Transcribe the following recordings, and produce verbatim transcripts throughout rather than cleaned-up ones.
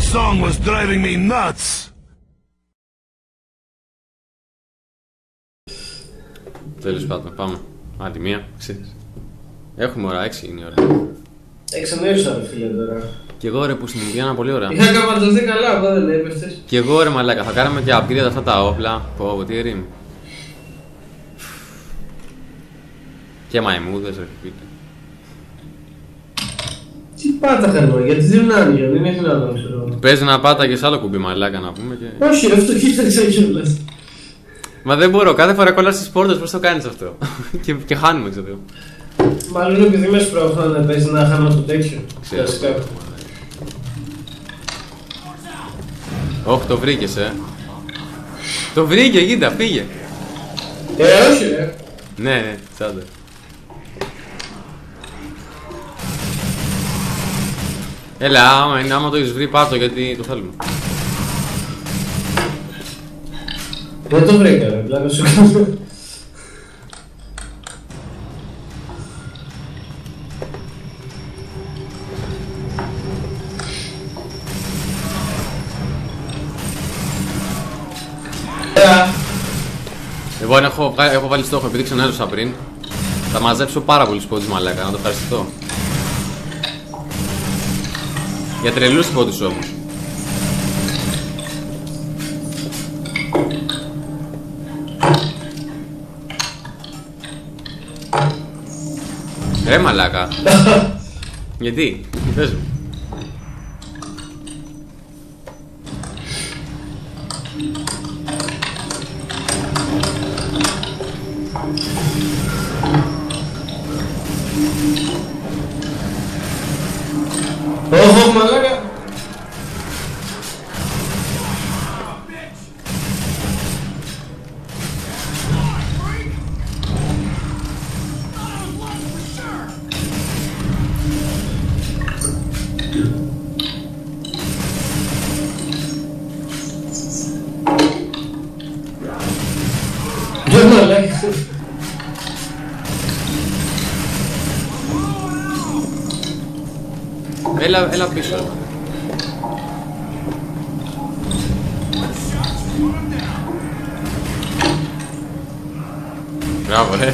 song was driving me nuts. Τέλος πάντων, πάμε. Άντε μία, ξέρεις. Έχουμε ώρα, έξι είναι η ώρα. Εξανέρωσα ρε φίλε τώρα. Κι εγώ ρε που στην Ινδιάνα πολύ ωραία. Είχα καμπαρτωθεί καλά, εδώ δεν έπεφτες. Κι εγώ ρε μαλάκα, θα κάναμε και upgrade αυτά τα όπλα. Πω, πω, τι ερήμη. Και μαϊμούδες ρε φίλε. Τι πάτα χαρμα, γιατί δεν άνοιγε, δεν έχει να δω, ξέρω. Παίζει να πάταγες άλλο κουμπί μαλάκα να πούμε και... Όχι ρε, αυτό κοίταξα κιόλας. Μα δεν μπορώ, κάθε φορά κολλάς στις πόρτες, πώς το κάνεις αυτό. και, και χάνουμε, ξέρω. Μάλλον επειδή με σπρώχνω να παίζει να χάνω το τέτοιο. Ξέρω. Όχι, το βρήκες, ε. Το βρήκε, γίντα, φύγε. Ε, όχι ρε. Ναι, ναι, τσάντα. Έλα, άμα, είναι, άμα το έχεις βρει, πάρ' το γιατί το θέλουμε. Δεν το βρήκα ρε, πλάκα σου κάνω. Λοιπόν, έχω, έχω βάλει στόχο, επειδή ξανέλωσα πριν. Θα μαζέψω πάρα πολλούς πόντους μαλάκα, να το ευχαριστώ. Για τρελούς πόντους όμως. Ρε μαλάκα. Γιατί, πες μου. Ωχ, μαλάκα. Δεν μαλάκα. Έλα, έλα πίσω. Μπράβο, ρε.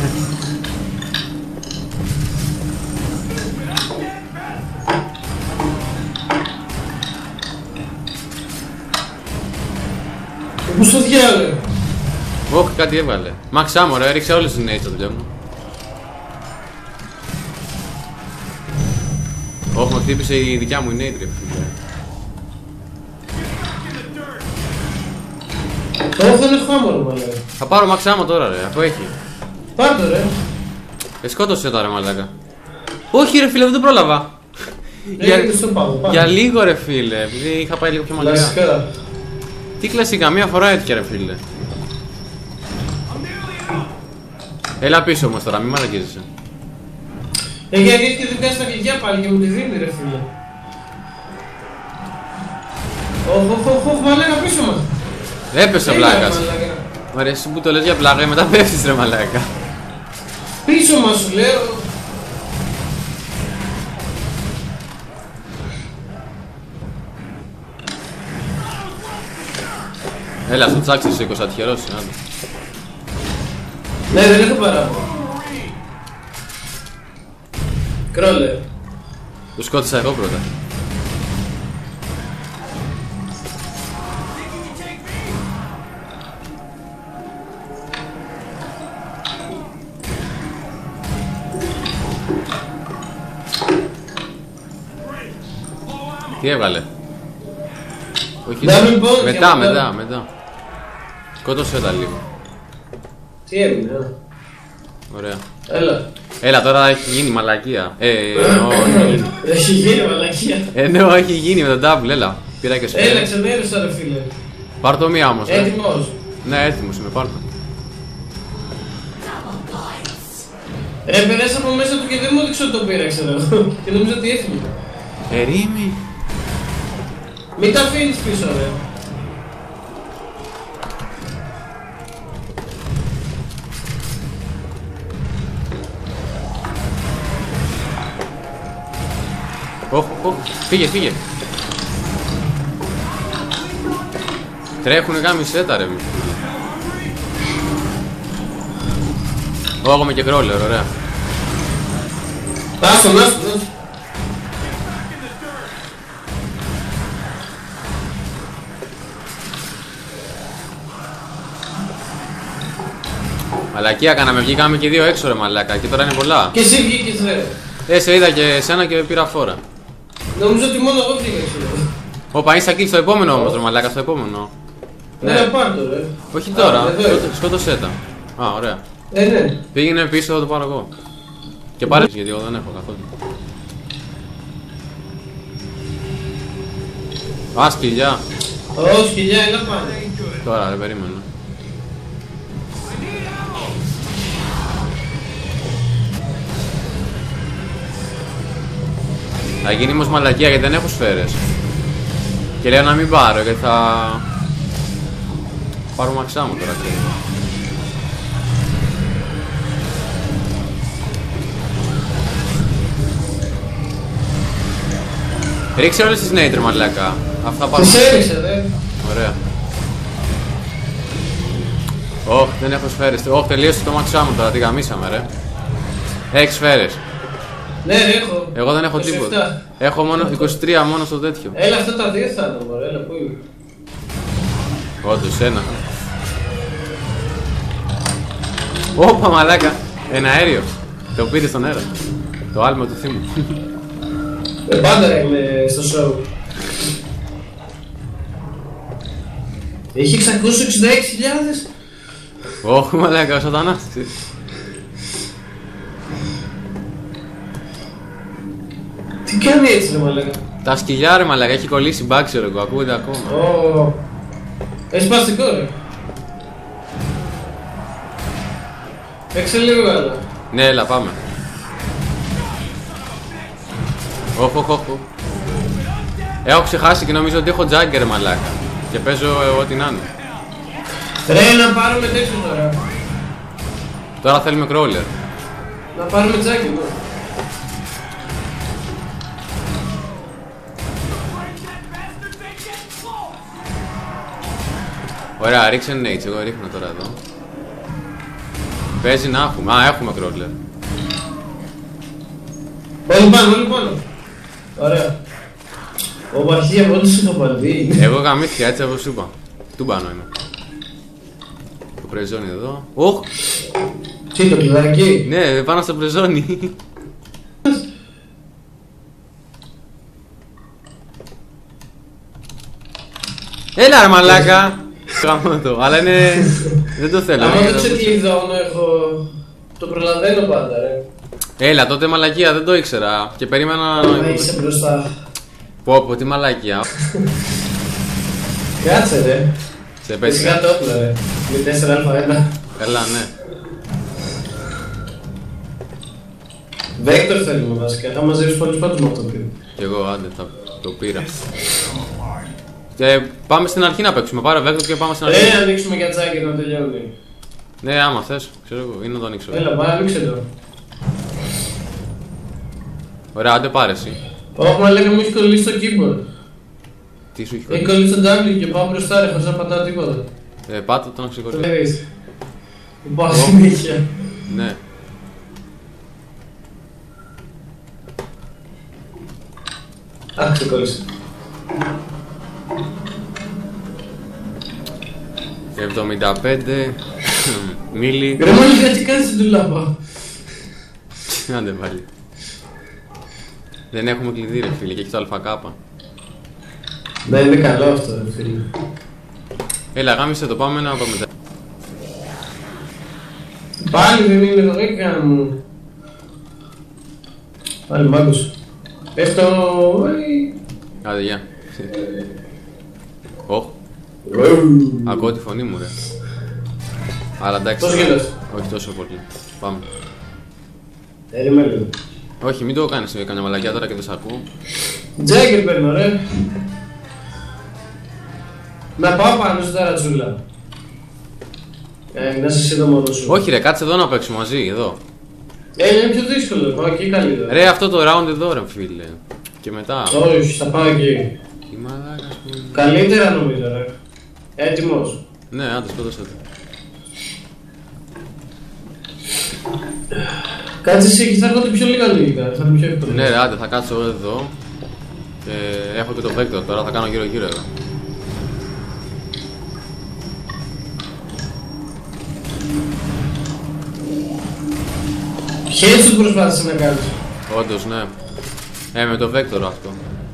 Πού στο διάλογο. Όχι, κάτι έβγαλε. Max Ammo, ρε, έριξε όλες τις νέες στο δουλειά μου. Όχι, με χτύπησε η δικιά μου η Nate, ρε φίλε. Τώρα δεν έχω άμμο ρε μαλάκα. Θα πάρω Max Ammo τώρα, ρε, αφού έχει. Πάρ' το ρε. Ε, σκότωσε τώρα, μαλάκα. Όχι, ρε φίλε, δεν το πρόλαβα. Για... Πάω, Για λίγο, ρε φίλε, επειδή είχα πάει λίγο πιο μακριά. Κλασικά. Τι κλασικά, μία φορά έτυχε, ρε φίλε. Έλα πίσω όμως τώρα, μη μαλακίζεσαι. Ε, γιατί έχει και δουλειά στα κλειδιά πάλι και μου τη δίνει ρε φίλε. Οχ, οχ, οχ, οχ, μαλάκα πίσω μας. Έπεσε ο πλάκας. Μ' αρέσει που το λες για πλάκα, μετά πέφτεις ρε μαλάκα. Πίσω μας σου λέω. Έλα, στο τσάξι σου είκοσι ατυχερός, άντε. Ναι, δεν έχω παράπονο. Κρόλε. Το σκότωσα εγώ πρώτα. Τι έβγαλε. Όχι, μετά, μετά, μετά. Σκότωσε τα λίγο. Τι έμεινε. Ωραία. Έλα. Έλα, τώρα έχει γίνει μαλακία. Ε, όχι. Έχει γίνει μαλακία. Ε, ναι, έχει γίνει με τον double, έλα. Πήρα και σπέρα. Έλα, ξενέρωσα ρε φίλε. Πάρ' το μία όμως. Έτοιμος. Ναι, έτοιμος είμαι, πάρ' το. Ρε, περάσα από μέσα του και δεν μου έδειξε ότι το πήρα, ξέρω. Και νομίζω ότι έφυγε. Ερήμη. Μην τα αφήνεις πίσω, ρε. Ωχ, ωχ, φύγε, φύγε. Τρέχουνε κάμισέτα ρε. Ω, έχουμε και κρόλερ, ωραία. Άστο, άστο, άστο. Μαλακία κάναμε, βγήκαμε και δύο έξω ρε μαλάκα και τώρα είναι πολλά. Και εσύ βγήκες ρε. Ε, σε είδα και εσένα και πήρα φόρα. Νομίζω ότι μόνο εγώ βγήκα έξω. Ωπα, είσαι εκεί στο επόμενο όμως ρε μαλάκα, στο επόμενο. Ναι, ναι πάρ' το ρε. Όχι τώρα, Α, σκότωσέ τα. Α, ωραία. Ε, ναι. Πήγαινε πίσω, θα το πάρω εγώ. Και πάρε γιατί εγώ δεν έχω καθόλου. Α, σκυλιά. Ω, σκυλιά, έλα πάνε. Τώρα ρε, περίμενα. Θα γίνει όμως μαλακία γιατί δεν έχω σφαίρες. Και λέω να μην πάρω γιατί θα... πάρω μαξά μου τώρα, ξέρω. Ρίξε όλες τις νέιτρ μαλάκα. Αυτά πάρω. Τις έριξε δε. Ωραία. Ωχ, δεν έχω σφαίρες. Ωχ, τελείωσε το μαξά μου τώρα, τι γαμίσαμε ρε. Έχεις σφαίρες. Ναι, έχω. Εγώ δεν έχω τίποτα. Έχω μόνο είκοσι τρία μόνο στο τέτοιο. Έλα, αυτά τα δύο θα ήταν, μωρέ, έλα, πού είναι. Όντως, ένα. Όπα μαλάκα. Ένα αέριο. Το πήρε στον αέρα. Το άλμα του θύμου. Ε, πάντα είμαι στο show. Έχει εξακόσιες εξήντα έξι χιλιάδες. Όχι μαλάκα, ο σατανάς. Τι κάνει έτσι ρε μαλάκα. Τα σκυλιά ρε μαλάκα, έχει κολλήσει μπάξι ρε, ακούγεται ακόμα. Ω, έχει σπαστικό ρε. Παίξε λίγο άλλα. Ναι, έλα πάμε. Όχ, όχ, όχ. Έχω ξεχάσει και νομίζω ότι έχω τζάγκερ ρε μαλάκα. Και παίζω ό,τι να είναι. Ρε, να πάρουμε τέτοιο τώρα. Τώρα θέλουμε κρόλερ. Να πάρουμε τζάγκερ τώρα. Ωραία, ρίξε νέιτς, εγώ ρίχνω τώρα εδώ. Παίζει να έχουμε, α, έχουμε κρόλερ. Όλοι πάνω, όλοι πάνω. Ωραία. Ο Μαρχία μόλις είναι ο Παλδί. Εγώ γαμήθηκα έτσι όπως σου είπα. Του πάνω είμαι. Το πρεζόνι εδώ. Οχ! Τι το κλειδάκι. Ναι, πάνω στο πρεζόνι. Έλα ρε μαλάκα! Κάνω το, αλλά είναι... δεν το θέλω. Αν δεν ξεκλειδώνω έχω... το προλαβαίνω πάντα ρε. Έλα, τότε μαλακία, δεν το ήξερα. Και περίμενα να... Να είσαι μπροστά. Πω πω, τι μαλακία. Κάτσε ρε. Σε πέσει. Φυσικά το όπλο ρε. Με τέσσερα α ένα. Καλά, ναι. Βέκτορ θέλουμε βασικά. Θα μαζεύεις πολλούς πάντους με αυτό το πήρα. Κι εγώ άντε, θα το πήρα. Και πάμε στην αρχή να παίξουμε. Πάρε Βέκτορ και πάμε στην αρχή. Ε, ανοίξουμε για τζάκι να τελειώνει. Ναι, άμα θες, ξέρω εγώ, ή να το ανοίξω. Έλα, πάμε, ανοίξε το. Ωραία, άντε πάρε εσύ. Όχι, μα λέγαμε μου έχει κολλήσει το keyboard. Τι σου έχει Έχει κολλήσει. κολλήσει το W και πάω μπροστά ρε, χωρίς να πατάω τίποτα. Ε, πάτε το να Το ξεκολλήσει. βλέπεις. Δεν πάω συνέχεια. Ναι. Α, ξεκόλλησε. εβδομήντα πέντε μίλι. Ρε μόλι γιατί κάνεις την τουλάπα. Άντε πάλι. Δεν έχουμε κλειδί ρε φίλε και έχει το ΑΚ. Ναι, είναι καλό αυτό ρε φίλε. Έλα γάμισε το, πάμε να πάμε μετά. Πάλι δεν είναι το έκανα μου. Πάλι μάγκος. Πες το... Άντε γεια. Ωχ. Ακούω τη φωνή μου ρε. Αλλά εντάξει. Πώς γελάς. Όχι τόσο πολύ. Πάμε. Περίμενε λίγο. Όχι, μην το κάνεις καμιά μαλακιά τώρα και δεν σ' ακούω. Τζάγκερ παίρνω ρε. Να πάω πάνω στην ταρατσούλα. Ε, να είσαι εσύ εδώ μόνος σου. Όχι ρε, κάτσε εδώ να παίξουμε μαζί, εδώ. Ε, είναι πιο δύσκολο, πάω εκεί καλύτερα. Ρε, αυτό το round εδώ ρε φίλε. Και μετά. Όχι, θα πάω εκεί. Τι μαλάκας που είναι. Καλύτερα νομίζω ρε. Έτοιμος. Ναι, άντε σκότωσε το. Κάτσε εσύ και θα έρχονται πιο λίγα λογικά, θα είναι πιο εύκολο. Ναι ρε, άντε θα κάτσω εδώ. Και έχω και το Vector τώρα, θα κάνω γύρω γύρω εδώ. Headshot προσπάθησε να κάνεις. Όντως, ναι. Ε, με το Vector αυτό.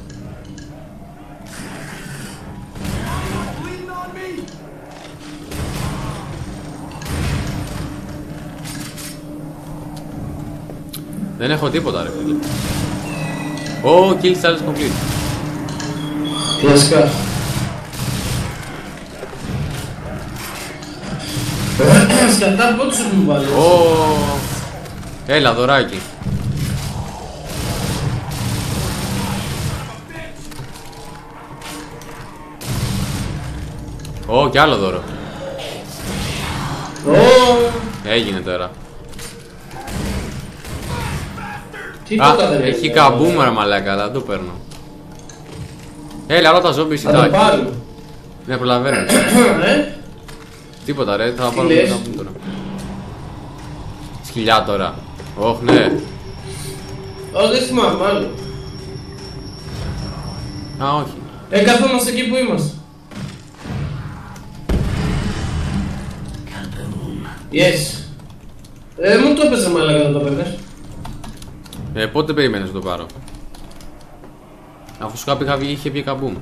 Δεν έχω τίποτα ρε φίλε. Ω, kill challenge complete. Κλασικά. Σκατά πότε σου έχουν βάλει. Ω, έλα δωράκι. Ω, κι άλλο δώρο. Ω, Έγινε τώρα. τίποτα δεν έχει έχει. καμπούμ ρε μαλάκα, αλλά δεν το παίρνω. Έλα, όλα τα ζόμπι Θα το σιτάκι. πάρω. Ναι, προλαβαίνω. Ε, Τίποτα ρε, θα Τι πάρω λες? το καμπούμ τώρα. Σκυλιά τώρα. Ωχ, ναι. Ω, δεν θυμάμαι μάλλον. Α, όχι. Ε, καθόμαστε εκεί που είμαστε. Yes. Ε, μου το έπαιζε μάλλον να το παίρνες. Ε, πότε περίμενες να το πάρω. Αφού σου κάπου είχα βγει, είχε βγει καμπούμ.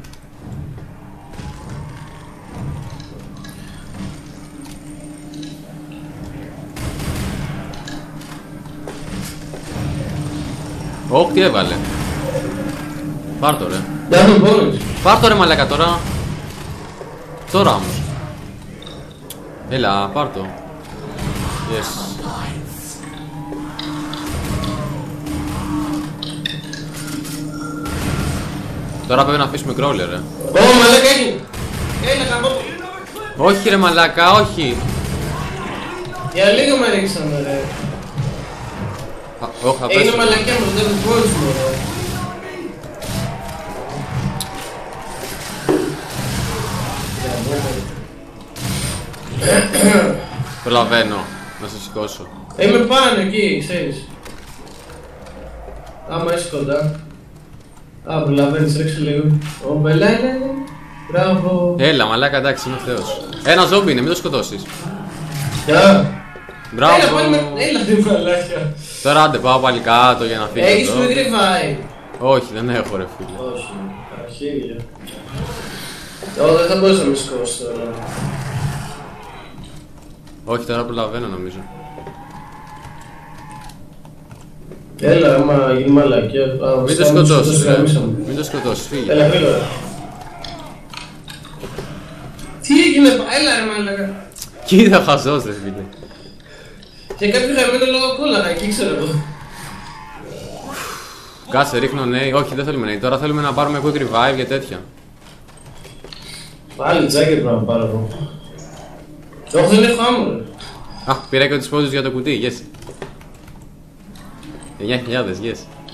Ωχ, τι έβαλε. Πάρ' το ρε. Δεν μου πόνος. Πάρ' το ρε μαλάκα τώρα. Τώρα όμως. Έλα, πάρ' το. Yes. Τώρα πρέπει να αφήσουμε crawler ρε. Ω, μαλάκα έγινε. Έλα, καμπό. Όχι ρε μαλάκα, όχι. Για λίγο με ρίξαμε ρε. Α, Ωχ, θα Έγινε πέσω. μαλακιά μου, δεν μου πόνος μου ρε. Προλαβαίνω να σε σηκώσω. Είμαι πάνω εκεί, ξέρεις. Άμα είσαι κοντά. Α, προλαβαίνεις, ρίξε λίγο. Ω, μπελά είναι. Μπράβο. Έλα μαλάκα, εντάξει, είναι ο Θεός. Ένα ζόμπι είναι, μην το σκοτώσεις. Γεια. Μπράβο. Έλα, πάλι με... Έλα, τι μαλάκια. Τώρα άντε πάω πάλι κάτω για να φύγω Έχεις εδώ. που τριβάει. Όχι, δεν έχω ρε φίλε. Όχι, αρχίδια. Ω, δεν θα μπορούσα να με σηκώσει τώρα. Όχι, τώρα προλαβαίνω νομίζω. Έλα, άμα γίνει μαλακιά. Α, Μην το στάμε, σκοτώσεις, τους ρε. γραμμίσαμε. Μην το σκοτώσεις, φύγε. Έλα, γρήγορα. Τι έγινε, έλα ρε μαλακά. Κοίτα χαζός ρε φίλε. Και κάποιο χαμένο λόγο κόλλαγα, εκεί ξέρω εγώ. Κάτσε, ρίχνω νέοι. Όχι, δεν θέλουμε νέοι. Τώρα θέλουμε να πάρουμε quick revive και τέτοια. Πάλι τζάκερ πρέπει να πάρω εγώ. Όχι, δεν έχω άμμο ρε. Α, πήρα και τις πόντους για το κουτί, yes. εννιά χιλιάδες, yes.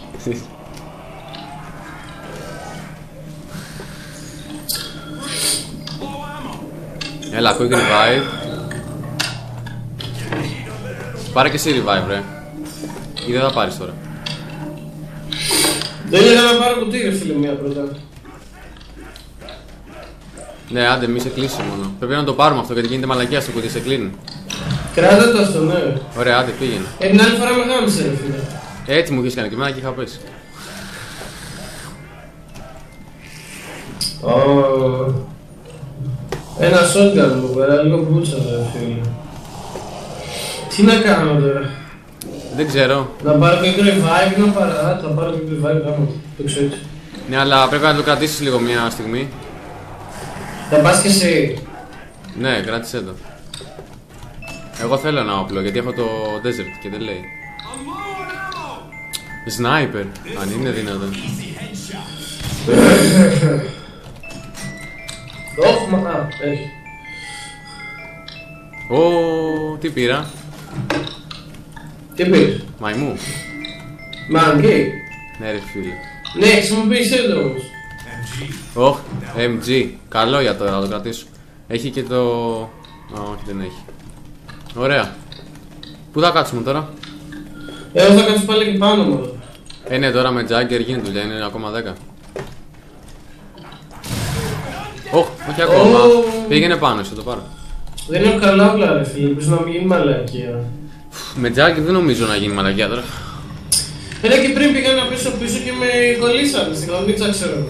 Έλα, quick revive. Πάρε και εσύ revive, ρε. Ή δεν θα πάρεις τώρα. Δεν έλεγα να πάρω κουτί ρε φίλε μία πρώτα. Ναι, άντε, μη σε κλείσει μόνο. Πρέπει να το πάρουμε αυτό γιατί γίνεται μαλακιά στο κουτί, σε κλείνει. Κράτα το αυτό, ναι. Ωραία, άντε, πήγαινε. Ε, την άλλη φορά με γάμισε ρε φίλε. Έτσι μου είχες κάνει και εμένα και είχα πέσει. Ω. Ένα shotgun μου πέρα, λίγο μπούτσα ρε φίλε. Τι να κάνω τώρα. Δεν ξέρω. Να πάρω και revive ή να πάρω. Α, θα πάρω και revive γάμο. Το ξέρω έτσι. Ναι, αλλά πρέπει να το κρατήσεις λίγο μια στιγμή. Θα πας και εσύ. Ναι, κράτησέ το. Εγώ θέλω ένα όπλο γιατί έχω το desert και δεν λέει. Sniper, αν είναι δυνατόν. Όχι, μα. Α, έχει. Ω, τι πήρα. Τι πήρες. Μαϊμού. Μαγκή. Ναι ρε φίλε. Ναι, χρησιμοποίησέ το όμως. Ωχ, εμ τζι. Καλό για τώρα, να το κρατήσω. Έχει και το... Α, όχι δεν έχει. Ωραία. Πού θα κάτσουμε τώρα? Εγώ θα κάτσω πάλι εκεί πάνω μου. Ε, ναι, τώρα με Jagger γίνεται δουλειά, είναι ακόμα δέκα. Ωχ, όχι ακόμα. Oh. Πήγαινε πάνω, σε το πάρω. Δεν έχω καλά όπλα ρε φίλε, πρέπει να μην γίνει μαλακία. Με Jagger δεν νομίζω να γίνει μαλακιά τώρα. Πέρα και πριν πήγα να πίσω πίσω και με κολλήσανε στην κολίτσα, ξέρω.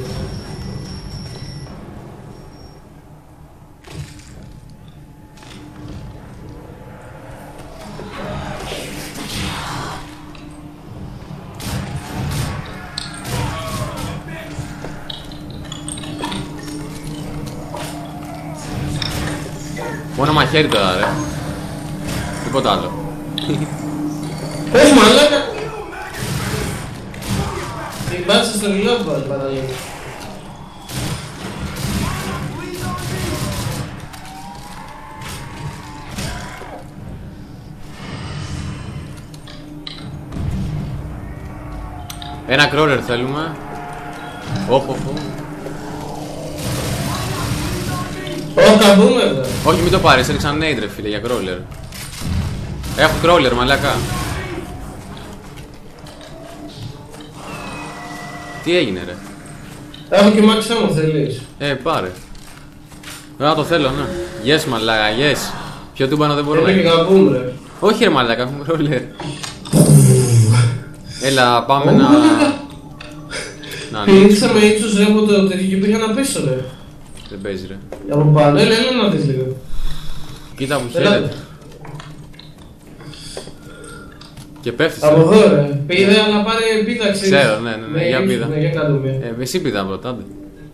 Μόνο μαχαίρι τώρα, ρε. Τίποτα άλλο. Πες μαλάκα! Την πάτησα στο reload πάλι παραλίγο. Ένα crawler θέλουμε. Όχ, όχ, όχ. Ω, θα μπούμε εδώ. Όχι, μην το πάρεις, έριξα nade ρε φίλε για crawler. Έχω crawler, μαλάκα. Τι έγινε ρε? Έχω και max ammo, θέλεις? Ε, πάρε. Τώρα το θέλω, ναι. Yes, μαλάκα, yes. Πιο τούμπανο δεν μπορώ να Θέλω και γίνει. καμπούμ ρε. Όχι ρε μαλάκα, έχουμε crawler. Έλα, πάμε να... Να ανοίξουμε. Ήρθα με ύψος ρε από το τέτοιο και πήγα να πίσω ρε. Δεν παίζει ρε. Από πάνω, έλα, έλα να δεις λίγο. Κοίτα που Έλα. χαίρεται. Και πέφτεις. Από ρε. εδώ ρε. Πήγε να πάρει επίδαξη. Ξέρω, ναι, ναι, ναι, για πήδα. Ναι, για κάτω μία. Ε, εσύ πήδα πρώτα, άντε.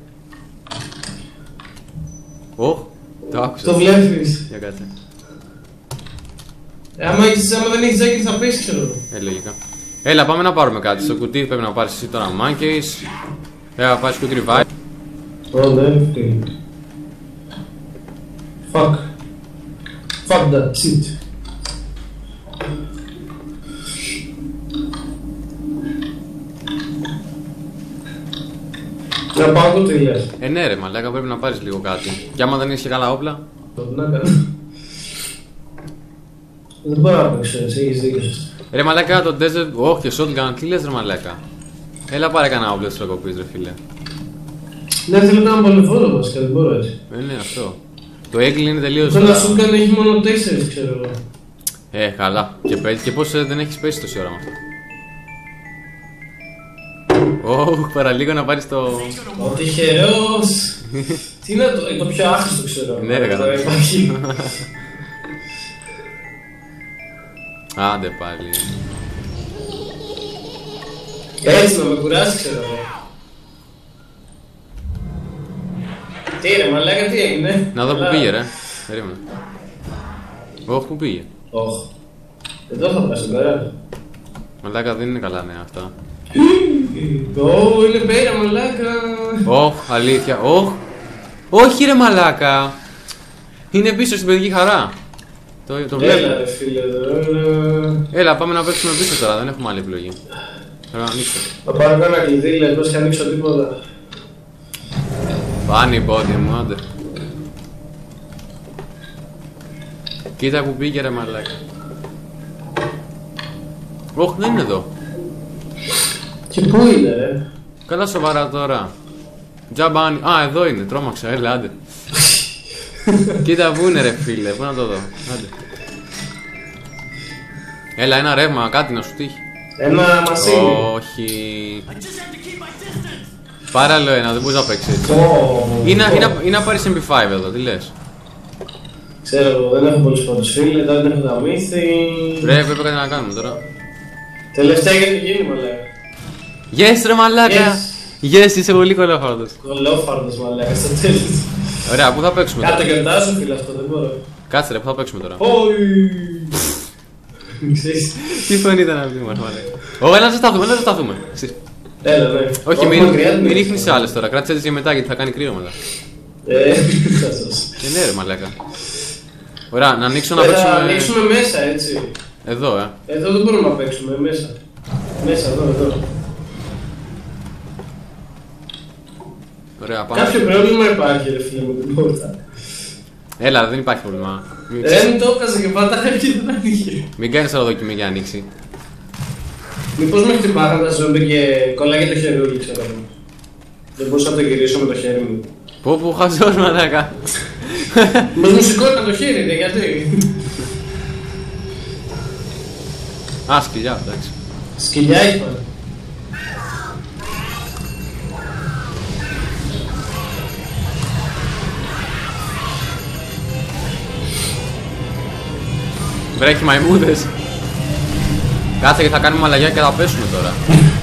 Ωχ, το άκουσα. Το βλέπεις. Για κάτσε. Ε, άμα, έχεις, άμα δεν έχεις τζάκι θα πεις, ξέρω. Ε, λογικά. Έλα, πάμε να πάρουμε κάτι. Στο κουτί πρέπει να πάρεις εσύ τώρα monkeys. Έλα, πάρεις quick revive. Ω, δεν φταίει. Fuck. Fuck that shit. Να πάω το τελειάς. Ε, ναι, ρε, μαλάκα, πρέπει να πάρεις λίγο κάτι. Και άμα δεν έχεις και καλά όπλα. Το να κάνω. Δεν μπορώ να παίξω, εσύ έχεις δίκιο σας. Ρε, μαλάκα, το desert. Όχι, και shotgun, τι λες, ρε, μαλάκα. Έλα, πάρε κανένα όπλο στροκοπής, ρε, φίλε. Ναι, θέλω να πολυφόρο βασικά, δεν μπορώ έτσι. Ε, ναι, αυτό. Το Eagle είναι τελείως. Το να σου κάνει έχει μόνο τέσσερις, ξέρω εγώ. Ε, καλά. Και, πέ- και πώς ε, δεν έχεις πέσει τόση ώρα με αυτό. Ωχ, παραλίγο να πάρεις το... Ο τυχερός! Τι είναι το, το πιο άχρηστο ξέρω. Ναι, ρε, τώρα καλά. υπάρχει. Άντε πάλι. Έτσι να με κουράσει ξέρω εγώ. Τι ρε μαλάκα, τι έγινε? Να δω που Καλά. πήγε, ρε. Περίμενε. Ωχ, που πήγε. Όχ. Εδώ θα πας πέρα. Μαλάκα δεν είναι καλά νέα αυτά. Ω, είναι πέρα μαλάκα. Ωχ, αλήθεια. Ωχ. Όχι ρε μαλάκα. Είναι πίσω στην παιδική χαρά. Το, το Έλα βλέπω. ρε φίλε εδώ. Έλα, πάμε να παίξουμε πίσω τώρα. Δεν έχουμε άλλη επιλογή. Πρέπει να ανοίξω. Θα πάρω κάνα κλειδί, λέει, πώς και ανοίξω τίποτα. Πάνε η πόδια μου, άντε. Κοίτα που πήγε ρε μαλάκα. Ωχ, δεν είναι εδώ. Και πού είναι ρε? Καλά σοβαρά τώρα. Τζαμπάνι. Α, εδώ είναι. Τρόμαξα. Έλα, άντε. Κοίτα που είναι ρε φίλε. Πού να το δω. Άντε. Έλα, ένα ρεύμα. Κάτι να σου τύχει. Ένα μασίνι. Όχι. Πάρε άλλο ένα. Δεν μπορείς να παίξεις έτσι. Ω, Ή να, ω. ή να, ή να πάρεις εμ πι φάιβ εδώ. Τι λες. Ξέρω εγώ, δεν έχω πολλούς πόντους φίλε, δεν έχω τα μύθι. Ρε, πρέπει κάτι να κάνουμε τώρα. Τελευταία για το γίνει μαλάκα. Yes ρε μαλάκα. Yes, είσαι πολύ κολόφαρδος. Κολόφαρδος μαλάκα στο τέλος. Ωραία, πού θα παίξουμε Κάτω τώρα. και τάσο φίλε αυτό, δεν μπορώ. Κάτσε ρε, πού θα παίξουμε τώρα. Όι. Ξέρεις. Τι φωνή ήταν αυτή μας μαλάκα. Ω, έλα να σταθούμε, έλα να σταθούμε. Έλα ναι. Όχι, Ω, μην, μακριά δεν μην είναι. ρίχνεις άλλες τώρα. Κράτησε έτσι για μετά γιατί θα κάνει κρύο μετά. Ε, θα σας. Ε, ναι ρε μαλάκα. Ωραία, να ανοίξω να Ε, Θα παίξουμε... ανοίξουμε μέσα έτσι. Εδώ, ε. Εδώ δεν μπορούμε να παίξουμε, μέσα. Μέσα, εδώ, εδώ. Ωραία, πάμε. Κάποιο πρόβλημα υπάρχει ρε φίλε με την πόρτα. Έλα, δεν υπάρχει πρόβλημα. Μην, Δεν το έπαιζε και πατάχα και δεν άνοιγε. μην κάνεις τώρα δοκιμή για ανοίξει. Μήπως με χτυπάγαν τα ζόμπι και κολλάγε το χερούλι, ξέρω. Δεν μπορούσα να το γυρίσω με το χέρι μου. Πω πω χαζός μαλάκα. Με μουσικό ήταν το χέρι, δε, γιατί. Α, σκυλιά, εντάξει. Σκυλιά είπα. Βρέχει μαϊμούδες. Κάτσε και θα κάνουμε αλλαγιά και θα πέσουμε τώρα.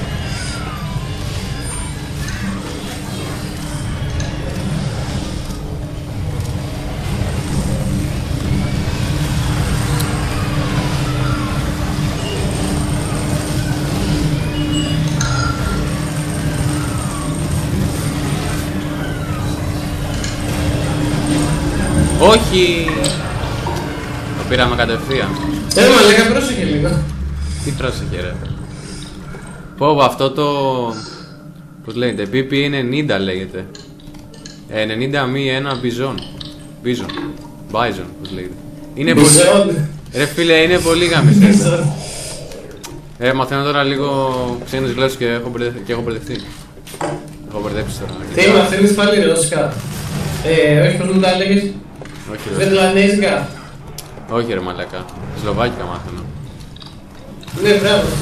Όχι! Το πήραμε κατευθείαν. Ε, μα λέγα πρόσεχε λίγο. Τι πρόσεχε ρε. Πω πω, αυτό το... Πώς λέγεται, πι πι ενενήντα λέγεται. Ε, ενενήντα μη ένα μπιζόν. Μπιζόν. Μπάιζον, πώς λέγεται. Είναι πολύ... Ρε φίλε, είναι πολύ γαμιστές. Ε, μαθαίνω τώρα λίγο ξένες γλώσσες και έχω, μπερδε... και έχω μπερδευτεί. Έχω μπερδέψει τώρα. Τι μαθαίνεις πάλι ρώσικα. Ε, όχι πώς μου τα έλεγες. Όχι ρε. Βετλανέζικα. Όχι ρε μαλακά. Σλοβάκικα μάθαινα. Ναι, μπράβο αυτό.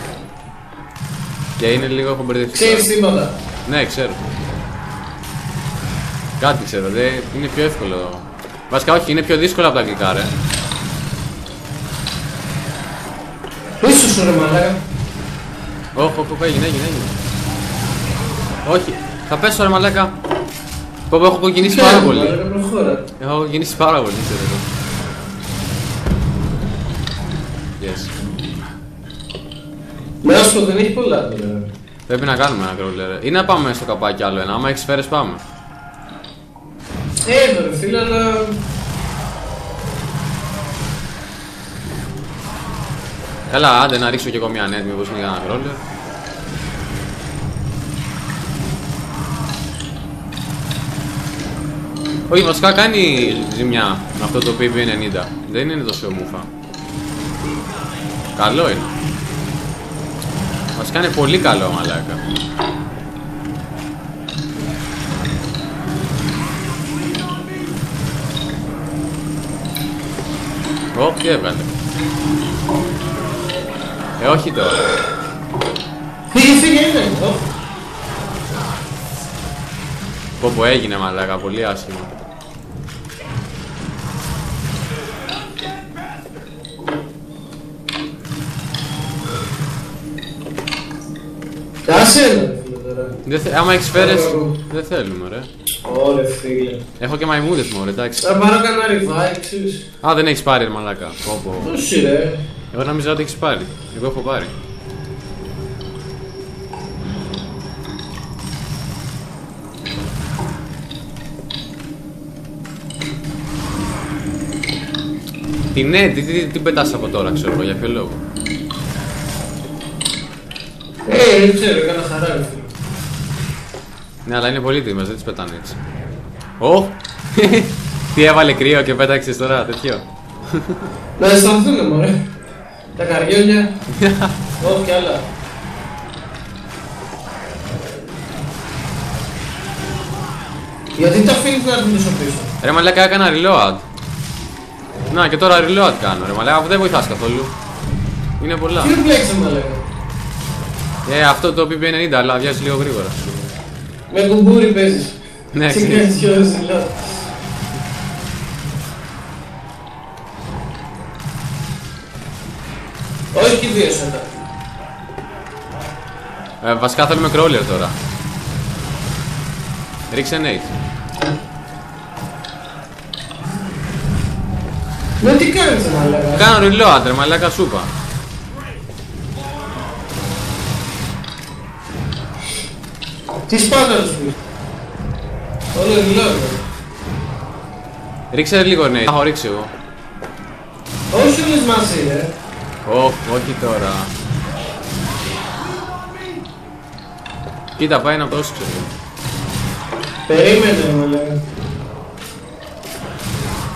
Και είναι λίγο έχω μπερδευτεί. Ξέρεις τίποτα. Ναι, ξέρω. Κάτι ξέρω, δε, είναι πιο εύκολο. Βασικά όχι, είναι πιο δύσκολο από τα αγγλικά ρε. Πίσω σου ρε μαλάκα. Όχι, όχι, έγινε, έγινε, έγινε. Όχι, θα πέσω ρε μαλάκα. Πω πω, έχω κοκκινήσει πάρα πολύ. Έχω κοκκινήσει πάρα πολύ, ξέρω εδώ. Yes. Μέσο δεν έχει πολλά τώρα. Πρέπει να κάνουμε ένα κρόλερ. Ή να πάμε στο καπάκι άλλο ένα, άμα έχεις σφαίρες πάμε. Ε, ρε φίλε, αλλά... Έλα, άντε να ρίξω κι εγώ μια νέτ, μήπως είναι κανένα κρόλερ. Όχι, βασικά κάνει ζημιά με αυτό το πι πι ενενήντα. Δεν είναι τόσο μούφα. Καλό είναι. Βασικά είναι πολύ καλό, μαλάκα. Ω, τι έβγαλε. Ε, όχι τώρα. Φύγε, φύγε, είναι. Πω πω έγινε μαλάκα, πολύ άσχημα. Άσε ένα ρε φίλε τώρα. Δεν θε... Άμα έχεις σφαίρες, δεν θέλουμε ρε. Ωρε φίλε. Έχω και μαϊμούδες μου, ρε, εντάξει. Θα πάρω κανένα revive, ξέρεις. Α, δεν έχεις πάρει ρε μαλάκα. Πω πω. Πώς ρε. Εγώ νόμιζα ότι έχεις πάρει. Εγώ έχω πάρει. Τι ναι, τι, τι, τι πετάς από τώρα, ξέρω εγώ, για ποιο λόγο. Ε, δεν ξέρω, έκανα χαρά ρε φίλε. Ναι, αλλά είναι πολύ τίμες, δεν τις πετάνε έτσι. Ω! Τι έβαλε κρύο και πέταξες τώρα, τέτοιο. Να αισθανθούνε μωρέ. Τα καριόλια. Ω, κι άλλα. Γιατί τα αφήνεις να έρθουν τόσο πίσω. Ρε μαλάκα, έκανα reload. Να και τώρα reload κάνω ρε μαλάκα, αφού δεν βοηθάς καθόλου. Είναι πολλά. Τι μπλέξε μαλάκα. Ε, αυτό το πι πι ενενήντα, αλλά βιάζει λίγο γρήγορα. Με κουμπούρι παίζεις. Ναι, Τι ξέρεις. κάνεις κι ώρες reload. Όχι και δύο σώτα. Ε, βασικά θέλουμε crawler τώρα. Ρίξε nade. Ναι, τι κάνεις ρε μαλάκα. Κάνω reload ρε μαλάκα, σου είπα. Τι σπάτα ρε σου. Όλο reload. Ρίξε λίγο nade. Θα έχω ρίξει εγώ. Όχι όλες μαζί ρε. Ωχ, όχι τώρα. Κοίτα, πάει ένα τόσο ξέρω. Περίμενε μαλάκα.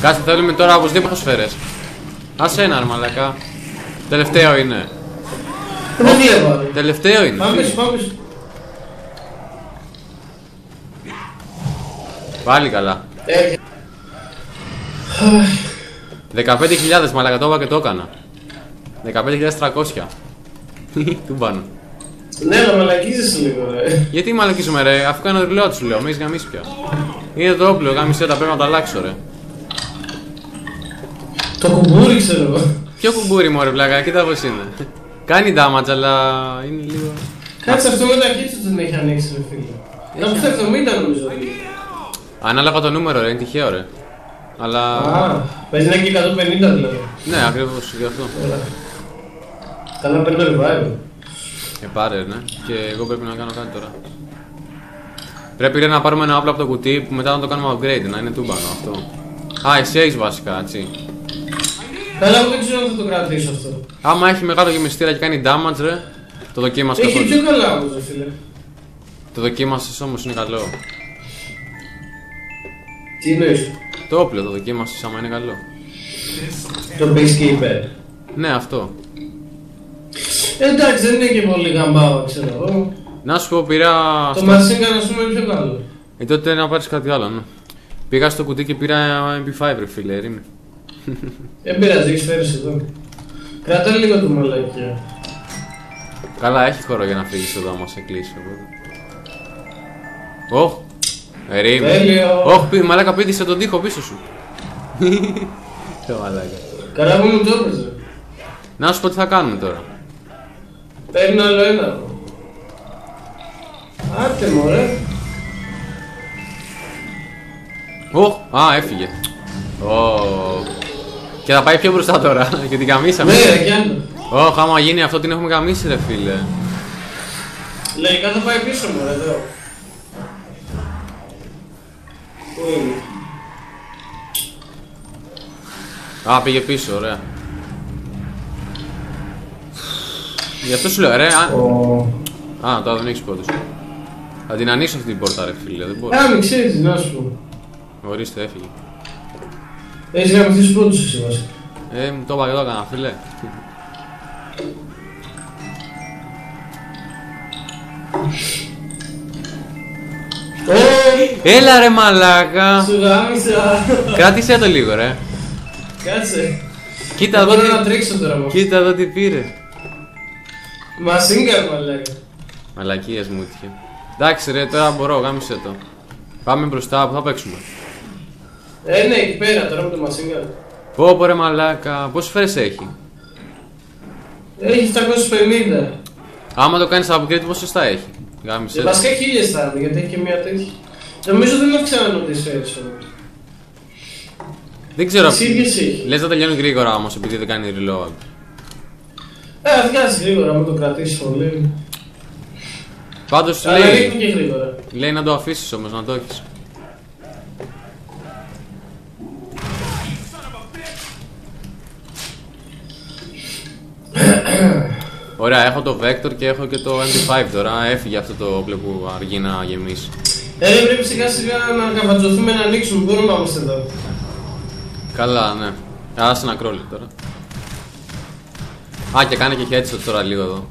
Κάτσε, θέλουμε τώρα οπωσδήποτε σφαίρες. Ας ένα, ρε μαλακά. Τελευταίο είναι. Δεν βλέπω. Τελευταίο είναι. Πάμε πίσω, πάμε πίσω. Πάλι καλά. Έρχεται. δεκαπέντε χιλιάδες μαλακά, το είπα και το έκανα. δεκαπέντε χιλιάδες τριακόσια. Του πάνω. Ναι, να μαλακίζεσαι λίγο, ρε. Γιατί μαλακίζουμε, ρε, αφού κάνω reload σου λέω, με έχεις γαμίσει πια. Είναι το όπλο, γάμισε τα, πρέπει να το αλλάξω, ρε. Το κουμπούρι ξέρω εγώ. Ποιο κουμπούρι μου, ρε πλάκα, κοίτα πως είναι. Κάνει damage, αλλά είναι λίγο. Κάτσε, αυτό με τα κίτσου δεν έχει ανοίξει, ρε φίλε. Ήταν στο εβδομήντα νομίζω. Ανάλογα το νούμερο, ρε, είναι τυχαίο, ρε. Αλλά. Α, παίζει να έχει εκατόν πενήντα δηλαδή. Ναι, ακριβώς γι' αυτό. Ωραία. Καλά παίρνω revival. Ε, πάρε, ναι. Και εγώ πρέπει να κάνω κάτι τώρα. Πρέπει ρε, να πάρουμε ένα όπλο από το κουτί που μετά να το κάνουμε upgrade, να είναι τούμπανο αυτό. Α, εσύ έχεις βασικά, έτσι. Καλά, εγώ δεν ξέρω αν θα το κρατήσω αυτό. Άμα έχει μεγάλο γεμιστήρα και κάνει damage, ρε, το δοκίμασες Έχει καθόλου. πιο καλά όμως, ρε φίλε. Το δοκίμασες όμως, είναι καλό. Τι εννοείς? Το όπλο το δοκίμασες, άμα είναι καλό. Το peacekeeper. Ναι, αυτό. Ε, εντάξει, δεν είναι και πολύ γαμπάω, ξέρω εγώ. Να σου πω, πήρα. Το στο- machine gun, ας πούμε, είναι πιο καλό. Ε, τότε να πάρεις κάτι άλλο, ναι. Πήγα στο κουτί και πήρα εμ πι φάιβ, ρε φίλε, ερήμη. Δεν πειράζει, έχεις φέρεις εδώ. Κράτα λίγο το μαλακιά. Καλά, έχει χώρο για να φύγεις εδώ άμα σε κλείσει. Ωχ, ερήμη. Τέλειο. Ωχ, πή- μαλάκα, πήδησε τον τοίχο πίσω σου. Το μαλάκα. Καλά που μου το έπαιζε. Να σου πω τι θα κάνουμε τώρα. Παίρνω άλλο ένα. Άτε μωρέ. Ωχ, α, έφυγε. Ω. Και θα πάει πιο μπροστά τώρα, και την καμίσαμε. Ναι, ρε, κι άλλο. Ωχ, άμα γίνει αυτό την έχουμε καμίσει, ρε φίλε. Λογικά θα πάει πίσω μωρέ, εδώ. Πού είναι? Α, πήγε πίσω, ωραία. Γι' αυτό σου λέω, ρε. Α, Ω. α τώρα δεν έχεις πόντους. Θα την ανοίξω αυτή την πόρτα, ρε φίλε, δεν μπορώ. Α, μην ξέρεις, να σου πω. Ορίστε, έφυγε. Έχεις γραμμιστείς πόντους εσύ βασικά. Ε, μου το είπα και το έκανα, φίλε. Ω, Έλα ρε μαλάκα. σου γάμισα. Κράτησέ το λίγο, ρε. Κάτσε. Κοίτα Θα εδώ μπορώ να τι... τρέξω τώρα όμως. Κοίτα εδώ τι πήρε. Μασίνγκαρ μαλάκα. Μαλακίες μου έτυχε. Εντάξει ρε, τώρα μπορώ, γάμισε το. Πάμε μπροστά, που θα παίξουμε. Ε, ναι, εκεί πέρα τώρα με το μασίνγκαρ. Πω πω ρε μαλάκα, πόσες σφαίρες έχει. Έχει επτακόσιες πενήντα. Άμα το κάνεις upgrade πόσες θα έχει. Γάμισε Και το. βασικά χίλιες θα είναι, γιατί έχει και μια τέτοια. Νομίζω δεν αυξάνονται τις σφαίρες όμως. Δεν ξέρω. Τις ίδιες έχει. Λες να τελειώνει γρήγορα όμως επειδή δεν κάνει reload. Ε, θα βγάζει γρήγορα, με το κρατήσεις πολύ. Πάντως Αλλά λέει, ρίχνει και γρήγορα. λέει να το αφήσεις όμως, να το έχεις. Ωραία, έχω το Vector και έχω και το εμ πι φάιβ τώρα. Έφυγε αυτό το όπλο που αργεί να γεμίσει. Ε, δεν πρέπει σιγά σιγά να καβατζωθούμε να ανοίξουμε, μπορούμε να είμαστε εδώ. Καλά, ναι. Άσε ένα κρόλι τώρα. Α, και κάνε και headshot τώρα λίγο εδώ.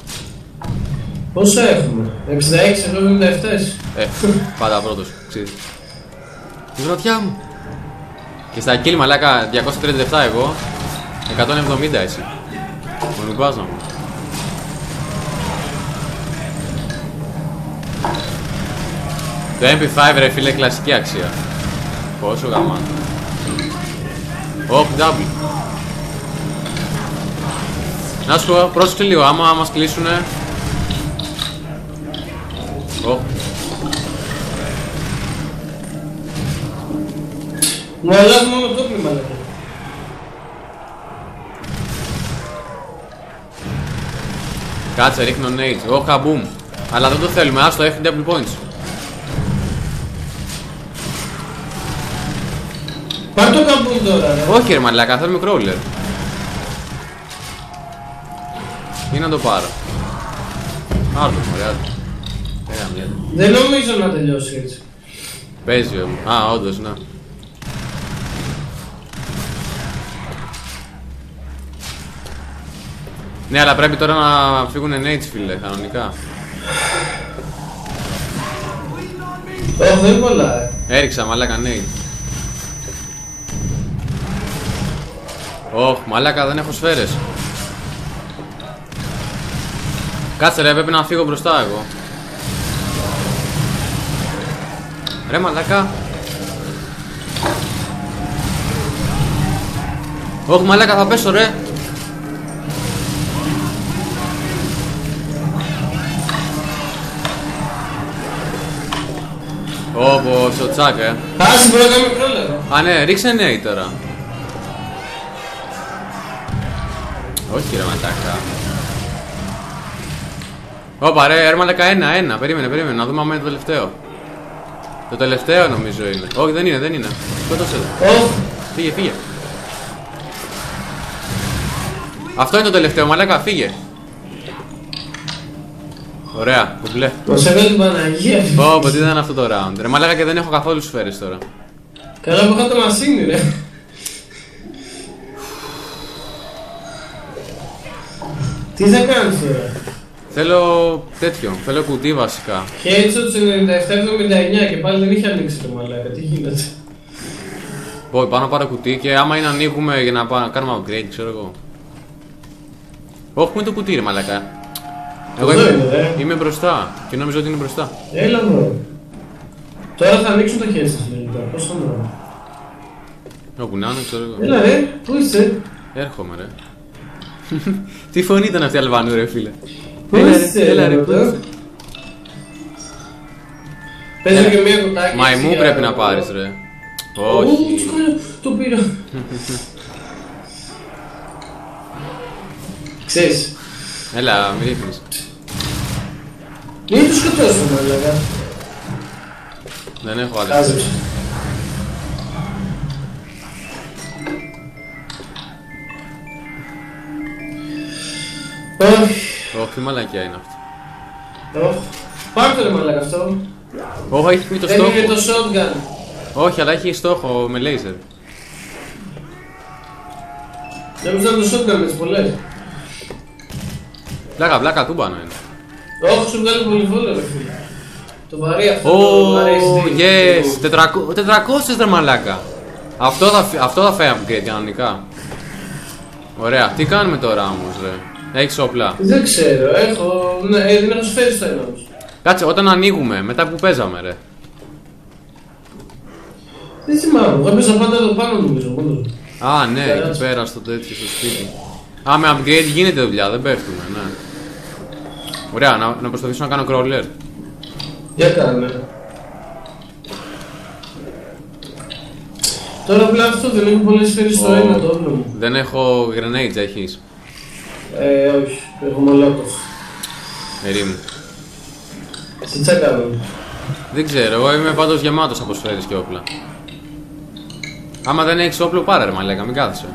Πόσο έχουμε, εξήντα έξι, εγώ εβδομήντα επτά. Ε, πάντα πρώτος, ξέρεις. Η γροθιά μου. Και στα kill μαλάκα διακόσια τριάντα επτά εγώ, εκατόν εβδομήντα εσύ. Μονιμπάζα μου. Το εμ πι φάιβ ρε φίλε, κλασική αξία. Πόσο γαμάτο. Οχ, double. Να σου πω, πρόσεξε λίγο, άμα μας κλείσουνε. Οχ. Μου αλλάζουμε μόνο το κλίμα, λέτε. Κάτσε, ρίχνω nades. Οχ, καμπούμ. Αλλά δεν το θέλουμε, άστο, έχει double points. Πάρ' το καμπούν τώρα, ρε. Όχι ρε μαλάκα, θέλουμε crawler. Ή να το πάρω. Πάρ' το, ωραία. Έλα, μια. Δεν νομίζω να τελειώσει έτσι. Παίζει όμως. Α, όντως, ναι. Ναι, αλλά πρέπει τώρα να φύγουν nades, φίλε, κανονικά. Όχι, δεν είναι πολλά, ε. Έριξα, μαλάκα, nade. Ωχ, μαλάκα, δεν έχω σφαίρες. Κάτσε ρε, πρέπει να φύγω μπροστά εγώ. Ρε μαλάκα. Ωχ, μαλάκα, θα πέσω ρε. Όπο, στο τσάκ, ε. Άση, μπορεί να κάνουμε πρόλευο. Α, ναι, ρίξε νέοι τώρα. Όχι ρε μαλάκα. Ωπα ρε, έρμα δεκαένα, ένα, περίμενε, περίμενε, να δούμε αν είναι το τελευταίο. Το τελευταίο νομίζω είναι. Όχι, δεν είναι, δεν είναι. Σκότωσε το. Όχι. Φύγε, φύγε. Αυτό είναι το τελευταίο, μαλάκα, φύγε. Ωραία, κουμπλέ. Προσέχω την Παναγία. Ωπα, τι ήταν αυτό το round. Ρε μαλάκα και δεν έχω καθόλου σφαίρες τώρα. Καλά που είχα το μασίνι ρε. Τι θα κάνεις τώρα? Θέλω τέτοιο, θέλω κουτί βασικά. Και έτσι το ενενήντα επτά εβδομήντα εννιά και πάλι δεν είχε ανοίξει το μαλάκα, τι γίνεται? Πω, πάνω να πάρω κουτί και άμα είναι να ανοίγουμε για να πά- κάνουμε upgrade, ξέρω εγώ. Όχι, πού είναι το κουτί ρε μαλάκα. Εγώ Εδώ είμαι, είναι, ρε. είμαι μπροστά και νόμιζα ότι είναι μπροστά. Έλα μπρο. Τώρα θα ανοίξουν το χέρι σας λογικά, πώς θα μείνω? Όπου να είναι, ξέρω εγώ. Έλα ρε, πού είσαι? Έρχομαι ρε. Τι φωνή ήταν αυτή Αλβανού ρε φίλε. Πού Έλα, ρε, είσαι έλα, ρε, ρε πού μπρο? είσαι? Παίζω και μία κουτάκι. Μαϊμού έτσι, πρέπει για- να πάρεις ρε. Ου, Όχι. σκόλια, το πήρα. Ξέρεις, Έλα, μη ρίχνεις. μην τους σκοτώσουμε μαλάκα. Δεν έχω άλλη. Κάζεψε. Όχι, Όχι, τι μαλακιά είναι αυτή. όχι. Πάρ' το ρε μαλάκα αυτό. Όχι, έχει πει το Δεν είναι στόχο. το shotgun. Όχι, αλλά έχει στόχο με laser. Δεν μου το shotgun με τις πολλές. Πλάκα, πλάκα, τούμπανο είναι. Όχι, σου βγάλει πολύ βόλο ρε φίλε. Το βαρύ αυτό, Ω, το βαρύ yes, τετρακόσια ρε μαλάκα. Αυτό θα, φυ- αυτό θα φάει upgrade κανονικά. Ωραία, τι κάνουμε τώρα όμως ρε. Έχεις όπλα. Δεν ξέρω, έχω, ναι, ε, δεν έχω σφαίρει στο ένα όμως. Κάτσε, όταν ανοίγουμε, μετά που παίζαμε ρε. Δεν θυμάμαι, εγώ έπαιζα πάντα εδώ πάνω νομίζω μόνος μου. Α, ναι, Περάσου. εκεί πέρα στο τέτοιο, στο σπίτι. Α, με upgrade γίνεται δουλειά, δεν πέφτουμε, ναι. Ωραία, να, να προσπαθήσω να κάνω crawler. Για κάνε. Τώρα βλέπω αυτό, δεν έχω πολλές σφαίρες στο Ω. ένα το όπλο μου. Δεν έχω grenades, έχεις. Ε, όχι, έχω μολότοφ. Ερήμου. Σε τσάκα μου. Δεν ξέρω, εγώ είμαι πάντως γεμάτος από σφαίρες και όπλα. Άμα δεν έχεις όπλο, πάρε ρε μαλάκα, μην κάθεσαι.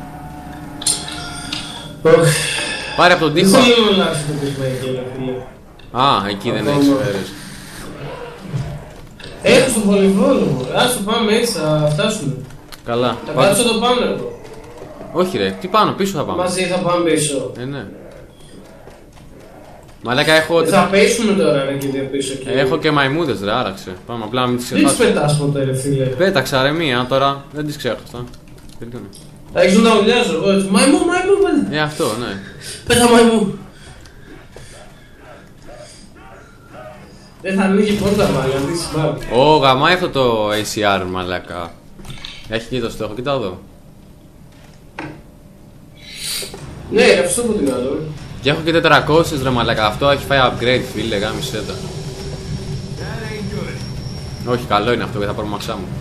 Όχι. Πάρε από τον Δεν τοίχο. θέλω να αλλάξω το πίσμα εκεί, ρε φίλε. Α, εκεί δεν Ακόμα. έχεις σφαίρες. Έχω στο πολυβόλο μου, ας το πάμε έτσι, θα φτάσουμε. Καλά. Θα Πάντως- κάτσω το πάνω εδώ. Όχι ρε, τι πάνω, πίσω θα πάμε. Μαζί θα πάμε πίσω. Ε, ναι. Μαλάκα έχω, Θα πέσουμε τώρα ρε και δύο πίσω εκεί. έχω και μαϊμούδες ρε, άραξε. Πάμε απλά να μην τις Δεν τις ξεχάσω. πετάς ποτέ ρε φίλε. Πέταξα ρε μία, τώρα δεν τις ξέχασα. Τελειώνει. Θα έχεις να ουλιάζω εγώ έτσι. Μαϊμού, μαϊμού, μαϊμού. Ε, αυτό, ναι. Πέτα μαϊμού. Δεν θα ανοίγει πόρτα μάλλον, αντί σημάδι. Ω, γαμάει αυτό το έι σι αρ μαλάκα. Έχει και το στόχο, κοίτα εδώ. Ναι, ρε, αυτό που την άλλο. Και έχω και τετρακόσια ρε μαλάκα, αυτό έχει φάει upgrade φίλε, γάμισε τα. Όχι, καλό είναι αυτό και θα πάρω μαξά μου.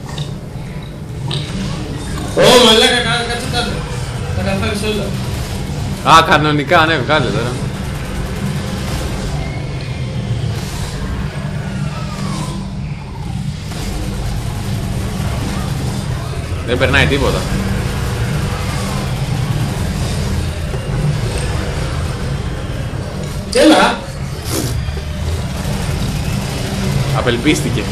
Ω, μαλάκα, κα- κάτσε κάτω. Θα καθάρεις όλα. Α, κανονικά, ναι, βγάλε τώρα. Δεν περνάει τίποτα. Έλα. Απελπίστηκε.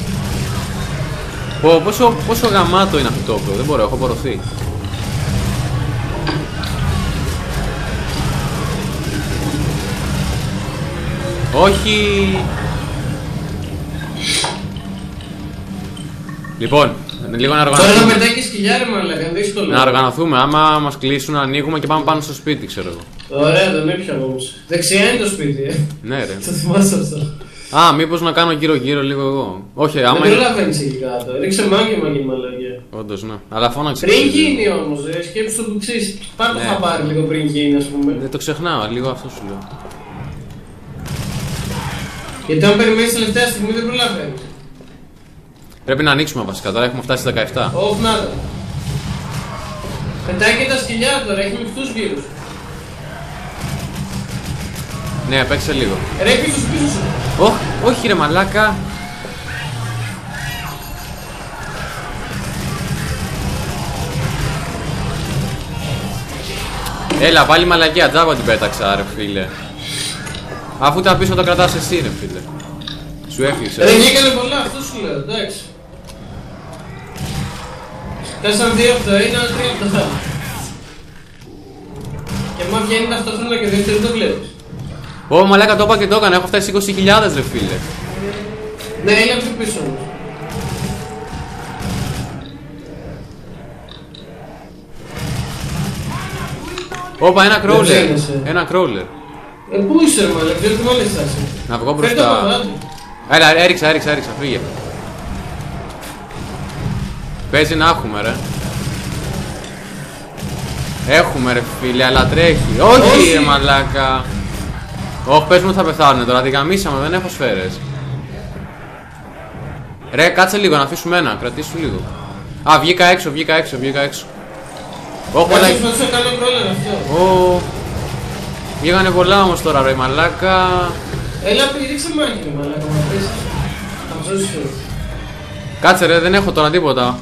Πω, πόσο, πόσο γαμάτο είναι αυτό το όπλο, δεν μπορώ, έχω πορωθεί. Όχι! Λοιπόν, λίγο να Τώρα οργανωθούμε. να πετάει και σκυλιά ρε μαλάκα, είναι δύσκολο. Να οργανωθούμε, άμα μας κλείσουν, ανοίγουμε και πάμε πάνω στο σπίτι, ξέρω εγώ. Ωραία, τον έπιανα όμως. Δεξιά είναι το σπίτι, ε. Ναι, ρε. Το θυμάσαι αυτό. Α, μήπως να κάνω γύρω-γύρω λίγο εγώ. Όχι, άμα Δεν είναι. προλαβαίνεις εκεί κάτω. Ρίξε μάγεμα και μαλακία. Όντως, ναι. Αλλά φώναξε. Πριν γίνει όμως, ε, σκέψου το που ξέρεις. Πάρ' το Ναι. χαμπάρι λίγο πριν γίνει, ας πούμε. Δεν το ξεχνάω, λίγο αυτό σου λέω. Γιατί αν περιμένεις τελευταία στιγμή δεν προλαβαίνεις. Πρέπει να ανοίξουμε βασικά, τώρα έχουμε φτάσει δεκαεπτά. Όχι, νάτα. Πετάει και τα σκυλιά τώρα, έχει μειχτούς γύρους. Ναι, παίξε λίγο. Ρε, πίσω σου, πίσω σου. Ωχ, όχι ρε μαλάκα. Έλα, πάλι μαλακία, τζάμπα την πέταξα ρε φίλε. Αφού τα πίσω το κρατάς εσύ ρε φίλε. Σου έφυγε. Ρε, βγήκανε πολλά, αυτό σου λέω, εντάξει. Κάσαν δύο από το ένα, τρία από το άλλο. Και μα βγαίνει ταυτόχρονα και δεύτερο το βλέπεις. Ω μαλάκα, το είπα και το έκανα, έχω φτάσει είκοσι χιλιάδες ρε φίλε. Ναι, είναι πιο πίσω όμως. Όπα, ένα crawler. ψήνεσαι. Ένα crawler. Ε, πού είσαι ρε μαλάκα, δεν την όλη στάση. Να βγω Φέρε το μπροστά. παπαδάκι. Έλα, έριξα, έριξα, έριξα, φύγε. Παίζει να έχουμε ρε. Έχουμε ρε φίλε, αλλά τρέχει. Όχι, Όχι. ρε μαλάκα. Όχι, πες μου θα πεθάνουνε τώρα, την γαμίσαμε, δεν έχω σφαίρες. Ρε, κάτσε λίγο να αφήσουμε ένα, κρατήσου λίγο. Α, βγήκα έξω, βγήκα έξω, βγήκα έξω. Όχι, Κάτσε μαλάκα. προσπαθήσω να κάνω κρόλερ αυτό. Ω, βγήκανε πολλά όμως τώρα ρε μαλάκα. Έλα πει, ρίξε μάχη ρε μαλάκα, να πέσεις. Θα μας σώσεις φίλος. Κάτσε ρε, δεν έχω τώρα τίποτα.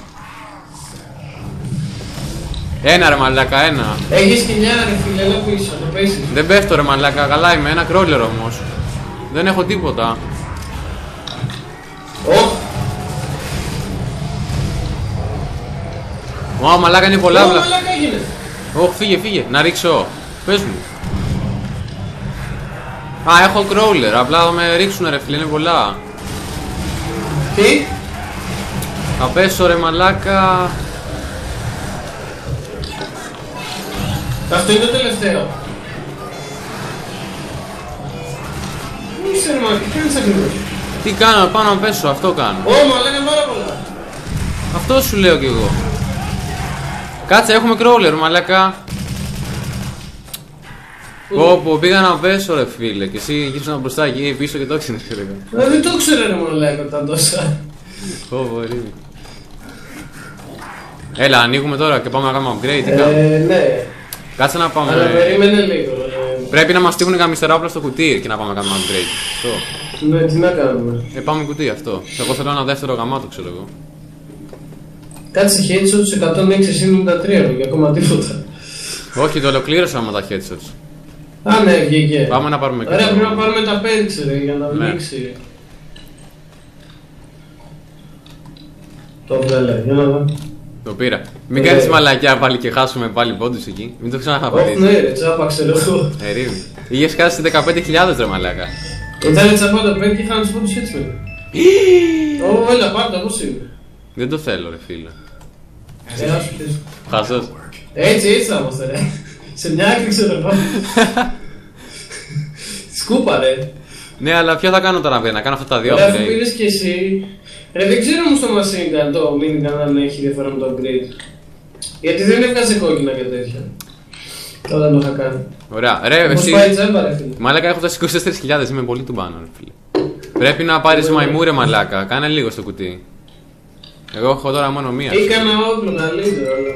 Ένα ρε μαλάκα, ένα. Έχεις κοιλιά ρε φίλε, έλα πίσω, να πέσεις. Δεν πέφτω ρε μαλάκα, καλά είμαι, ένα κρόλερ όμως. Δεν έχω τίποτα. Ωχ, Ω, μαλάκα είναι πολλά Ω, βλα. μαλάκα έγινε. Ωχ, φύγε, φύγε, να ρίξω. Πες μου. Α, έχω κρόλερ, απλά θα με ρίξουνε ρε φίλε, είναι πολλά. Τι, Θα πέσω ρε μαλάκα. αυτό είναι το τελευταίο. Πού είσαι ρε μαλάκα, τι κάνεις ακριβώς. Τι κάνω, πάνω να πέσω, αυτό κάνω. Ω, μαλάκα πάρα πολλά. Αυτό σου λέω κι εγώ. Κάτσε, έχουμε κρόλερ μαλάκα. Πω πω, πήγα να πέσω ρε φίλε και εσύ γύρισα μπροστά εκεί πίσω και το έξινες ρε. Ε, Δεν το ξέρω ρε μαλάκα τα τόσα. Πω πω, ρίμι. Έλα, ανοίγουμε τώρα και πάμε να κάνουμε upgrade, τι κάνουμε. Ε, ναι, Κάτσε να πάμε. αλλά περίμενε λίγο. ε. Πρέπει να μας στείλουν καμιστερά όπλα στο κουτί και να πάμε να κάνουμε upgrade. Αυτό. Ναι, τι να κάνουμε. Ε, πάμε κουτί αυτό. Εγώ θέλω ένα δεύτερο γαμάτο, ξέρω εγώ. Κάτσε headshot στους εκατόν έξι ενενήντα τρία ρε, και ακόμα τίποτα. Όχι, το ολοκλήρωσα με τα headsets. Α, ναι, βγήκε. Πάμε να πάρουμε και Ωραία, το- πρέπει να πάρουμε τα πέντε ρε, για να Ναι. ανοίξει. Το βγάλε, για να δω. Το πήρα. Μην Ε, κάνεις ε. μαλακιά πάλι και χάσουμε πάλι πόντους εκεί. Μην το Όχι, ξαναχαπατήσεις. ναι, ρε, τσάπα ξέρω εγώ. Ε, ρίμι. Είχες κάσει δεκαπέντε χιλιάδες ρε μαλάκα. Ήταν τσάπα το πέντε και είχαν τους πόντους έτσι μετά. Ω, έλα, πάρτα, πώς είναι. Δεν το θέλω ρε φίλε. Ε, ας πεις. Χασός. Έτσι, έτσι θα είμαστε, ρε. Σε μια άκρη ξέρω εγώ. Σκούπα, ρε. Ναι, αλλά ποιο θα κάνω τώρα, να κάνω αυτά τα δύο Ωραία, αφού upgrade. πήρες και εσύ. Ρε, δεν ξέρω όμως το machine gun, το minigun αν έχει διαφορά με το upgrade. Γιατί δεν έβγαζε κόκκινα και τέτοια. Όταν το είχα κάνει. Ωραία, ρε, Πώς εσύ. πάει η τσάμπα, ρε φίλε. Μαλάκα έχω φτάσει είκοσι τέσσερις χιλιάδες, είμαι πολύ του πάνω, ρε φίλε. Πρέπει να πάρεις μαϊμού, ρε μαλάκα. Κάνε λίγο στο κουτί. Εγώ έχω τώρα μόνο μία. Έκανα όπλο καλύτερο, αλλά.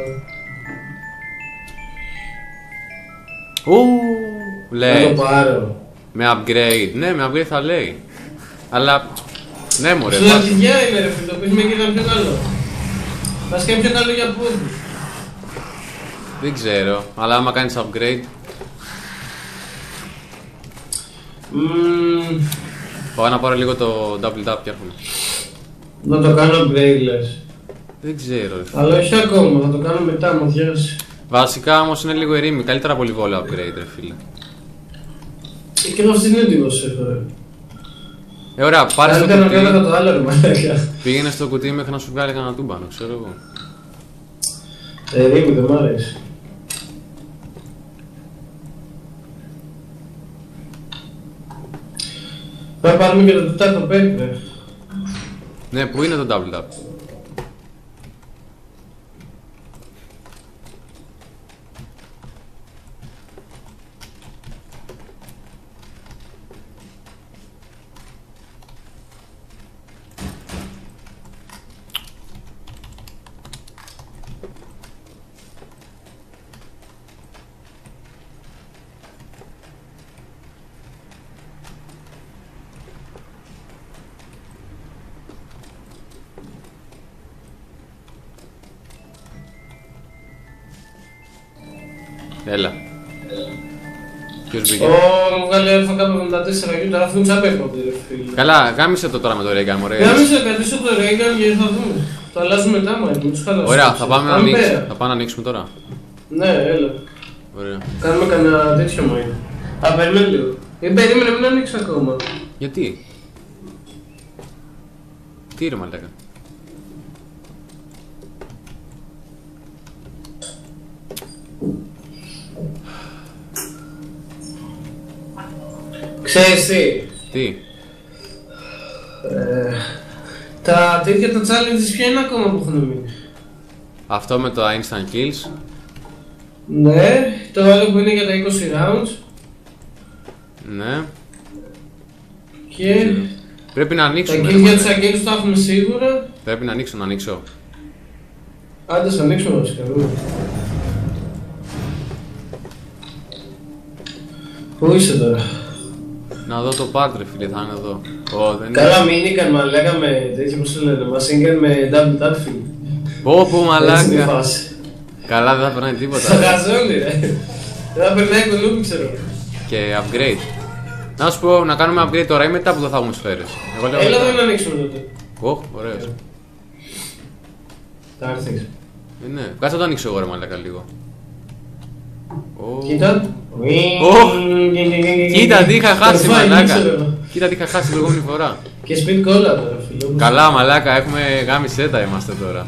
Ου, Θα λέει. το πάρω. Με upgrade. Ναι, με upgrade θα λέει. Αλλά. Ναι, μωρέ. Στην βάζ- αρχιδιά είναι ρε φίλε, το πεις με και ήταν πιο καλό. Θα σκέφτει πιο καλό για πόντους. Δεν ξέρω. Αλλά άμα κάνεις upgrade. Μμμ, Πάω να πάρω λίγο το double tap και έρχομαι. να το κάνω upgrade λες. Δεν ξέρω, ρε φίλε. Αλλά όχι ακόμα, θα το κάνω μετά, μου διάσει. Βασικά όμως είναι λίγο ερήμη. Καλύτερα από λιγόλο upgrade, ρε φίλε. Και εγώ αυτήν είναι έτοιμος έχω ρε. Ε, ωραία, πάρε στο Καλύτερα να κουτί. κάνω το άλλο ρε μαλάκα. Πήγαινε στο κουτί μέχρι να σου βγάλει κανένα τούμπανο, ξέρω εγώ. Ε, Ρήμη, δεν μ' αρέσει. Θα πάρουμε και το τετάρτο παίκτη. Ναι, πού είναι το double tap? Έλα. Ποιος μπήκε? Ω, μου βγάλει αλφα κάπου εβδομήντα τέσσερα και τώρα αφήνουν απέφονται ρε φίλε. Καλά, γάμισε το τώρα με το Reagan, μωρέ. Γάμισε, κρατήσω το Reagan και θα δούμε. Το αλλάζουμε μετά, μα μην τους χαλάσουμε. Ωραία, θα πάμε να ανοίξουμε. πέρα. Θα πάμε να ανοίξουμε τώρα. Ναι, έλα. Ωραία. Κάνουμε κανένα τέτοιο μόνο. Α, περιμένει λίγο. Ε, περίμενε, μην ανοίξει ακόμα. Γιατί? Τι ρε μαλάκα? Ξέρεις τι. Τι? Ε, τα τέτοια τα challenges ποια είναι ακόμα που έχουν μείνει? Αυτό με το instant kills. Ναι, το άλλο που είναι για τα είκοσι rounds. Ναι. Και Πρέπει να τα ανοίξουμε. kills για τους αγγέλους τα έχουμε σίγουρα. Πρέπει να ανοίξω, να ανοίξω. Άντε, θα ανοίξουμε βασικά. δούμε. Πού είσαι τώρα? Να δω το part ρε φίλε, θα είναι εδώ. Ω, δεν είναι. Καλά minigun μα λέγαμε τέτοιο πώς το λένε, machine gun με double tap φίλε. Πω πω Έτσι είναι η μαλάκα. φάση. Καλά δεν θα περνάει Θα τίποτα. γαζόλι ρε. Δεν θα περνάει κολούμπι ξέρω. Και upgrade. Να σου πω να κάνουμε upgrade τώρα ή μετά που θα έχουμε σφαίρες. Εγώ λέω Έλα μετά. εδώ να ανοίξουμε τότε. Ωχ, ωραίος. Θα έρθεις. Ε, ναι, κάτσε να το ανοίξω εγώ ρε μαλάκα λίγο. Ω. Κοίτα. Ωχ. Κοίτα τι είχα χάσει Φάει, μαλάκα. ξέρω. Κοίτα τι είχα χάσει την προηγούμενη φορά. Και speed κόλλα τώρα φίλε. Καλά μαλάκα, έχουμε γάμι σέτα είμαστε τώρα.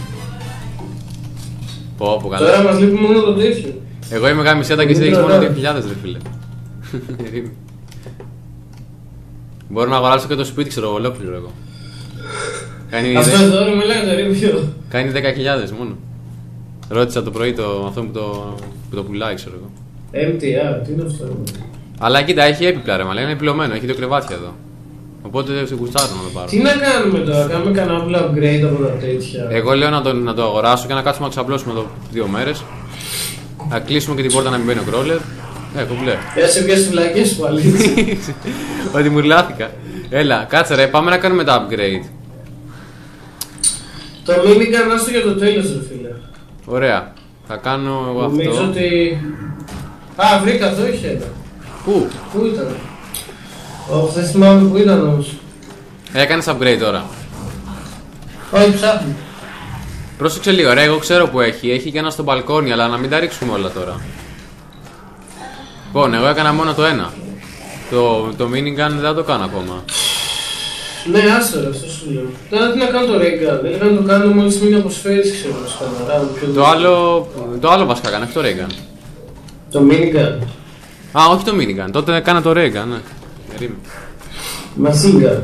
Πω πω Τώρα καλά. μας λείπει μόνο το τέτοιο. Εγώ είμαι γάμι σέτα και εσύ έχεις μόνο δύο χιλιάδες ρε φίλε. Ερήμη. Μπορώ να αγοράσω και το σπίτι ξέρω ολόκληρο εγώ. Κάνει, Αυτό δε... εδώ ρε μιλάει το review. Κάνει δέκα χιλιάδες μόνο. Ρώτησα το πρωί το, αυτό που το, που το πουλάει ξέρω εγώ. εμ τι αρ, τι είναι αυτό ρε. Αλλά κοίτα έχει έπιπλα ρε μαλάκα, είναι επιλωμένο, έχει δύο κρεβάτια εδώ. Οπότε σε γουστάρω να το πάρω. Τι να κάνουμε τώρα, κάνουμε κανένα απλό upgrade από τα τέτοια. Εγώ λέω να το, να το αγοράσω και να κάτσουμε να ξαπλώσουμε εδώ δύο μέρες. Να κλείσουμε και την πόρτα να μην μπαίνει ο κρόλερ. Ε, κουμπλέ. Έσε ποιες φυλακές πάλι. Ότι μου λάθηκα. Έλα, κάτσε ρε, πάμε να κάνουμε τα upgrade. Το minigun να στο για το τέλος ρε φίλε. Ωραία. Θα κάνω εγώ Νομίζω αυτό. ότι... Α, βρήκα το, είχε ένα. Πού? Πού ήταν? Όχι, δεν θυμάμαι που ήταν όμως. Έκανες upgrade τώρα. Όχι, ψάχνω. Πρόσεξε λίγο, ρε, εγώ ξέρω που έχει. Έχει και ένα στο μπαλκόνι, αλλά να μην τα ρίξουμε όλα τώρα. Λοιπόν, εγώ έκανα μόνο το ένα. Το, το minigun δεν θα το κάνω ακόμα. Ναι, άστο ρε, αυτό σου λέω. Τώρα τι να κάνω το ray gun. Δεν να το κάνω μόλις μείνει από σφαίρες, ξέρω, σκαναρά. Το άλλο, το άλλο βασικά έκανε, όχι το ray gun. Το minigun. Α, όχι το minigun, τότε έκανα το ray gun, ναι. Περίμενε. Machine gun.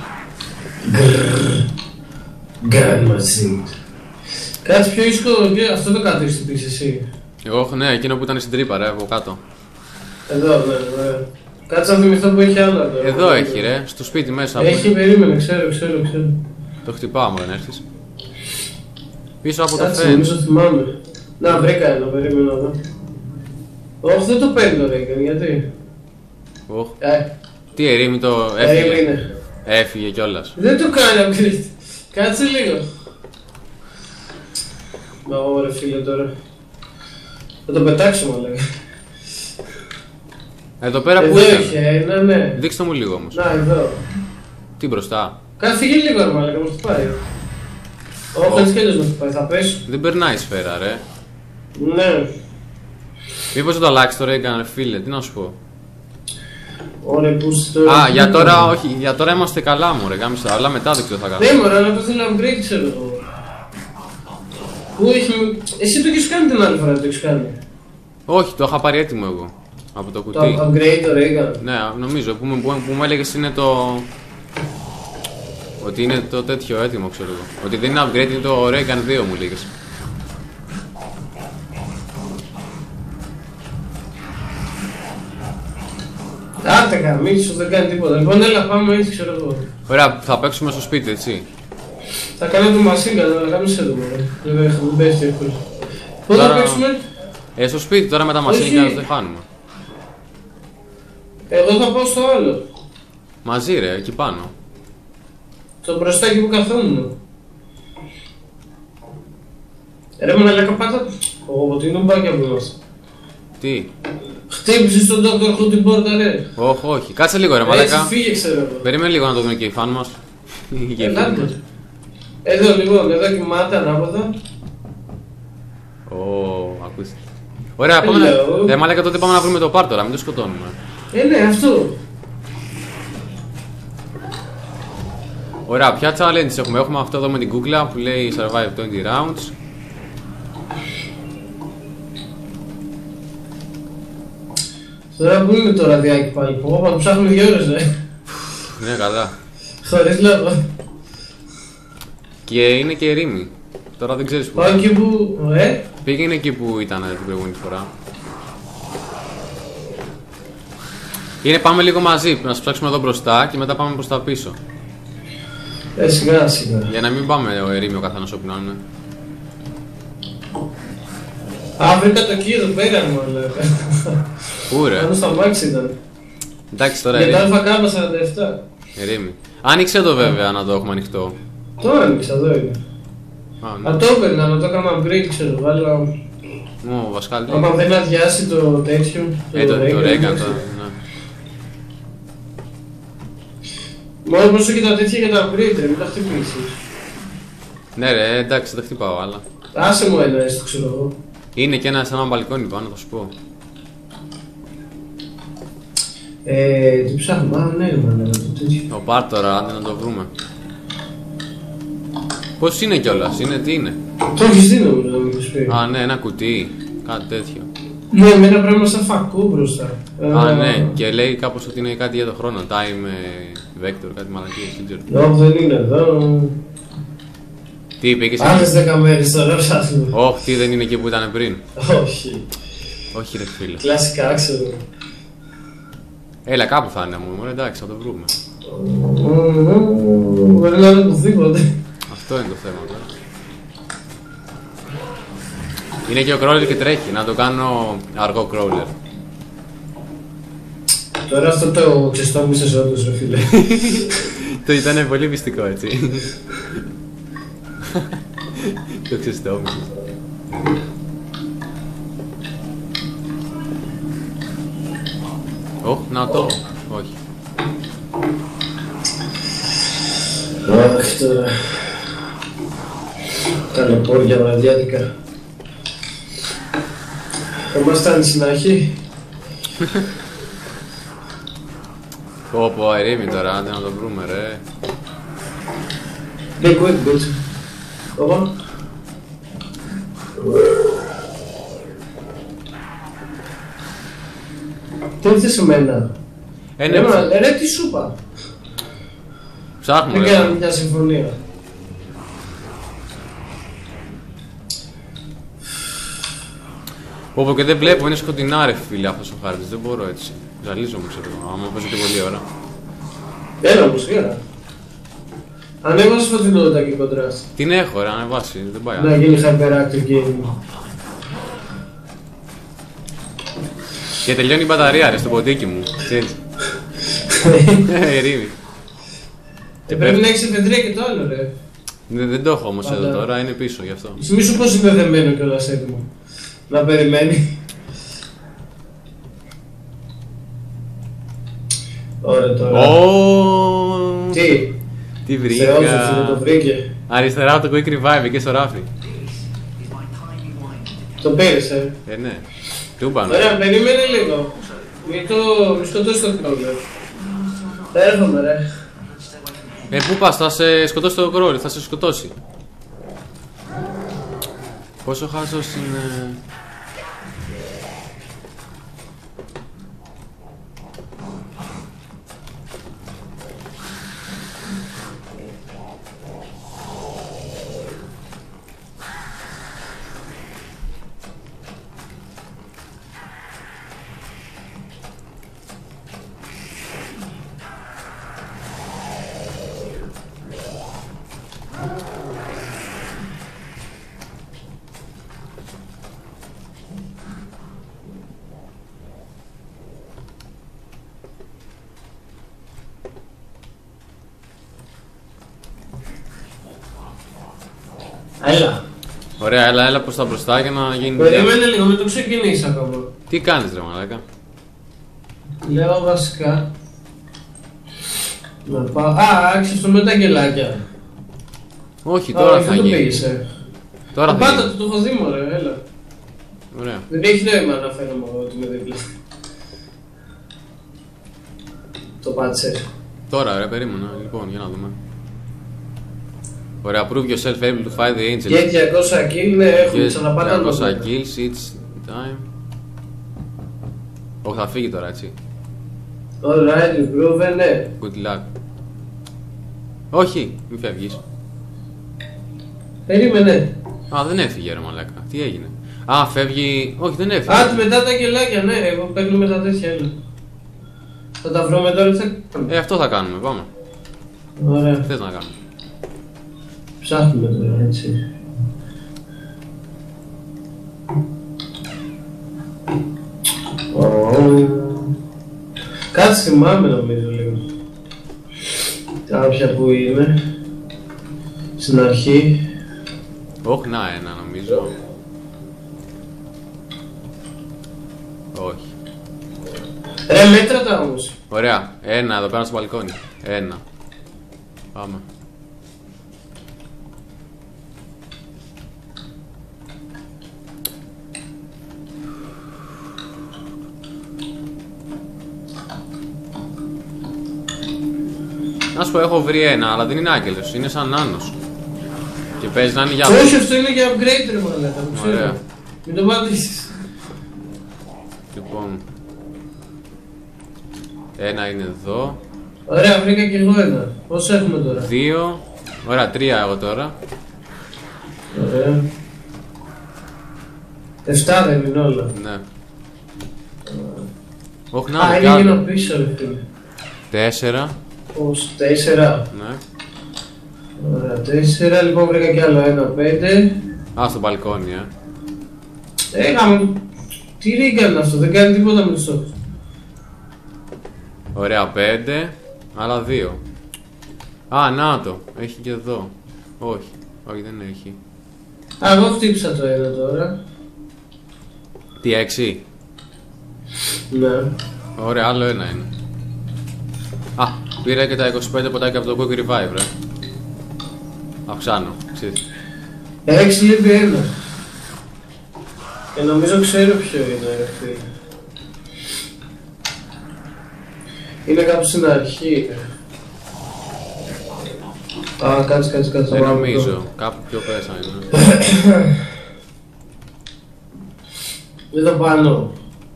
Gun machine. Κάτσε πιο ίσχυρο, αυτό το κάτω στην πίση εσύ. Εγώ, ναι, εκείνο που ήταν στην τρύπα, ρε, από κάτω. Εδώ, ναι, ναι. Κάτσε να θυμηθώ που έχει άλλο εδώ. Εδώ έχει, ρε, στο σπίτι μέσα. Έχει, περίμενε, ξέρω, ξέρω, ξέρω. Το χτυπάω, μου δεν έρθεις. Πίσω από το Κάτσε, fence. νομίζω θυμάμαι. Να, βρήκα ένα, περίμενα εδώ. Όχι, δεν το παίρνει το Reagan, γιατί. Οχ. Ε, Τι ερήμη το έφυγε. περίμενε. Έφυγε κιόλας. Δεν το κάνει upgrade. Κάτσε λίγο. Μα ωραία φίλε τώρα. Θα το πετάξω μα λέγα. Εδώ πέρα που Εδώ ήταν. είχε ένα, ναι. Δείξτε μου λίγο όμως. Να, εδώ. Τι μπροστά. Κάτσε φύγε λίγο ρε μαλάκα, μας το πάει. Όχι, έτσι κι αλλιώς μας το πάει, θα πέσω. Δεν περνάει η σφαίρα, ρε. Ναι. Μήπως θα το αλλάξει το Reagan, ρε φίλε, τι να σου πω. Ωραία, πού στο... Α, για τώρα, όχι, για τώρα είμαστε καλά μωρέ, γάμισα, αλλά μετά δεν ξέρω τι θα Ναι κάνω. μωρέ, αλλά το θέλω upgrade ξέρω εγώ. Πού έχει... Εσύ το έχεις κάνει την άλλη φορά, το έχεις κάνει. Όχι, το είχα πάρει έτοιμο εγώ. Από το Το κουτί. upgrade το Reagan. Ναι, νομίζω, που, μου- που, που μου έλεγες είναι το... Ότι είναι το τέτοιο έτοιμο, ξέρω εγώ. Ότι δεν είναι upgrade, είναι το Reagan δύο μου λέγες. Άντε καμίτσο, δεν κάνει τίποτα. Λοιπόν, έλα πάμε έτσι, ξέρω εγώ. Ωραία, θα παίξουμε στο σπίτι, έτσι. Θα κάνω το μασίγκα, αλλά κάνεις εδώ μωρέ. Δεν έχουμε πέφτει εύκολα. Πού θα Τώρα- παίξουμε? Ε, στο σπίτι, τώρα με τα Όχι. μασίνικα δεν χάνουμε. Εγώ θα πάω στο άλλο. Μαζί ρε, εκεί πάνω. Το μπροστά εκεί που καθόμουν. Ρε μαλάκα πάτα. Ω, τι νομπάκια που είμαστε. Τι. Χτύπησες τον Doctor Who την πόρτα ρε. Όχι, όχι. Κάτσε λίγο ρε Έτσι μαλάκα. φύγε ξέρω εγώ. Περίμενε λίγο να το δουν και οι φαν μας. Και οι φίλοι μας. Ελάτε. Εδώ λοιπόν, εδώ κοιμάται ανάποδα. Ω, ακούστε. Ωραία, πάμε να... Hello. Ε, μαλάκα, τότε πάμε να βρούμε το πάρ τώρα, μην το σκοτώνουμε. Ε, ναι, αυτό. Ωραία, ποια challenge έχουμε. Έχουμε αυτό εδώ με την κούκλα που λέει survive twenty rounds. Τώρα που είναι το ραδιάκι πάλι. Πω, θα το ψάχνουμε δύο ώρες ρε. Ναι, καλά. Χωρίς λόγο. Και είναι και ερήμη. Τώρα δεν ξέρεις που. Πάω εκεί που... Ε, Πήγαινε εκεί που ήταν την προηγούμενη φορά. Είναι πάμε λίγο μαζί, να σου ψάξουμε εδώ μπροστά και μετά πάμε προς τα πίσω. ε, σιγά σιγά. Για να μην πάμε ο ερήμη ο καθένας όπου να είναι. Α, βρήκα το εκεί εδώ πέρα μαλάκα. Πού ρε. Πάνω στα μάξι ήταν. Εντάξει τώρα Για το ερήμη. ΑΚ σαράντα επτά. Ερήμη. Άνοιξε το βέβαια να το έχουμε ανοιχτό. Το άνοιξα, εδώ είναι. Α, ναι. Α, το έπαιρνα, να το έκανα upgrade, ξέρω, βάλα... Μου Βασκάλη. Άμα δεν αδειάσει το τέτοιο, Ε, το, το Reagan, Reagan εντάξει. τώρα. Ναι. Μόνο προσοχή και τα τέτοια για τα upgrade, ρε, μην τα χτυπήσεις. Ναι ρε, εντάξει, δεν χτυπάω άλλα. Άσε μου ένα έστω, ξέρω εγώ. Είναι και ένα σαν ένα μπαλκόνι πάνω, θα σου πω. Ε, τι ψάχνουμε, α, ναι, μάνα, το τέτοιο. Το πάρ τώρα, άντε να το βρούμε. Πώς είναι κιόλας, είναι τι είναι. Το έχεις δει νομίζω, να μην το πει. Α, ναι, ένα κουτί, κάτι τέτοιο. Ναι, με ένα πράγμα σαν φακού μπροστά. Α, Ε, ναι, και λέει κάπως ότι είναι κάτι για το χρόνο. Time ε, vector, κάτι μαλακίες, δεν ξέρω. Όχι, δεν είναι εδώ. Τι είπε και Άλλες εσύ. δέκα μέρες τώρα ψάχνουμε. Όχι, τι δεν είναι εκεί που ήταν πριν. Όχι. Όχι ρε φίλε. Κλασικά, ξέρω. Έλα, κάπου θα είναι μου, εντάξει, θα το βρούμε. Μμμ, μπορεί να είναι οπουδήποτε. Αυτό είναι το θέμα τώρα. Είναι και ο crawler και τρέχει, να το κάνω αργό crawler. Τώρα αυτό το ξεστόμισες όντως, ρε φίλε. Το ήταν πολύ μυστικό έτσι. Το ξεστόμισες. Ωχ, να το. Όχι. Αχ, τώρα. Ταλαιπώρια βραδιάτικα. Θα μας φτάνει στην αρχή. Πω πω, ερήμη τώρα, άντε να το βρούμε ρε. Be quick, bitch. Ωπα. Τι ήρθε σε μένα. Ε, ναι, Ρε, μα, ρε, τι σου είπα. ψάχνουμε Δεν ρε. κάναμε μια συμφωνία. Πω πω και δεν βλέπω, είναι σκοτεινά ρε φίλε αυτός ο χάρτης, δεν μπορώ έτσι. Ζαλίζομαι ξέρω εγώ, άμα παίζω και πολλή ώρα. Έλα όμως, γέρα. Ανέβασε φωτεινότητα και κοντράστ. Την έχω ρε, ανεβάσει, δεν πάει Να άλλο. γίνει hyperactive game. Και τελειώνει η μπαταρία ρε στο ποτίκι μου, έτσι. Ερήμη. Και πρέπει να έχεις εφεδρεία και το άλλο, ρε. Δεν, δεν το έχω όμως εδώ Πάντα. τώρα, είναι πίσω γι' αυτό. Μη σου πως είναι δεμένο κιόλας έτοιμο. Να περιμένει. Ωραία τώρα. Ω, Τι, τι Θεός σου φίλε, το βρήκα. βρήκε. Αριστερά από το Quick Revive εκεί στο ράφι. Το πήρες, ε. Ε, ναι. Τούμπανο. Ωραία, περίμενε λίγο. Μη το... μη σκοτώσεις το κρόλερ. Έρχομαι ρε. Ε, πού πας, θα σε σκοτώσει το κρόλερ, θα σε σκοτώσει. Πόσο χάσος είναι... Έλα. Ωραία, έλα, έλα προς τα μπροστά για να γίνει... Περίμενε λίγο, μην το ξεκινήσει ακόμα. Τι κάνεις ρε μαλάκα? Λέω βασικά. Να πάω... Α, άρχισες το με τα γελάκια. Όχι, τώρα Α, θα δεν το γίνει. πήγες, ε. Τώρα θα Πάτα γίνει. το, το έχω δει μωρέ, έλα. Ωραία. Δεν έχει νόημα να φαίνομαι εγώ ότι είμαι δίπλα. Το πάτσε. Τώρα ρε, περίμενα. Λοιπόν, για να δούμε. Ωραία, prove yourself able to fight the angel. Και διακόσια kill, ναι, έχουμε Yes, ξαναπάτα διακόσια kills each time. Όχι, θα φύγει τώρα, έτσι. Alright, you've proven, ναι. Good luck. Όχι, μη φεύγεις. Περίμενε. Α, δεν έφυγε ρε μαλάκα. Τι έγινε? Α, φεύγει... Όχι, δεν έφυγε. Α, μετά τα γελάκια, ναι, εγώ παίρνω με τα τέτοια, έλα. Θα τα βρω μετά, τι θα κάνουμε. Ε, αυτό θα κάνουμε, πάμε. Ωραία. Τι θες να κάνουμε? Ψάχνουμε τώρα, έτσι. Oh. Κάτσε, θυμάμαι νομίζω λίγο. Κάποια που είναι. Στην αρχή. Όχι, να ένα νομίζω. Όχι. Ρε, μέτρα τα όμως. Ωραία, ένα εδώ πέρα στο μπαλκόνι. Ένα. Πάμε. Να σου πω, έχω βρει ένα, αλλά δεν είναι άγγελος, είναι σαν νάνος. Και παίζει να είναι για... Όχι, αυτό είναι για upgrade ρε μαλάκα, το Ωραία. ξέρω. Μην το πατήσεις. Λοιπόν... Ένα είναι εδώ. Ωραία, βρήκα και εγώ ένα. Πόσο έχουμε τώρα? Δύο. Ωραία, τρία εγώ τώρα. Ωραία. Εφτά δεν είναι όλα. Ναι. Όχι, να Α, είναι κι είναι γύρω άλλο. πίσω ρε φίλε. Τέσσερα. Πώς, τέσσερα. Ναι. Ωραία, τέσσερα, λοιπόν βρήκα κι άλλο ένα, πέντε. Α, στο μπαλκόνι, ε. Έκαμε. Τι ρίγκα είναι αυτό, δεν κάνει τίποτα με τους στόχους. Ωραία, πέντε. Άλλα δύο. Α, να το. Έχει και εδώ. Όχι. Όχι, δεν έχει. Α, εγώ χτύπησα το ένα τώρα. Τι, έξι. Ναι. Ωραία, άλλο ένα είναι. Α, πήρα και τα είκοσι πέντε ποτάκια από το Quick Revive, ρε. Αυξάνω. Ξέρεις. Έξι λείπει ένα. Και νομίζω ξέρω ποιο είναι ρε φίλε. Είναι κάπου στην αρχή. Α, κάτσε, κάτσε, κάτσε. Δεν να βάλω νομίζω. εδώ. Κάπου πιο πέσα είναι. Εδώ πάνω.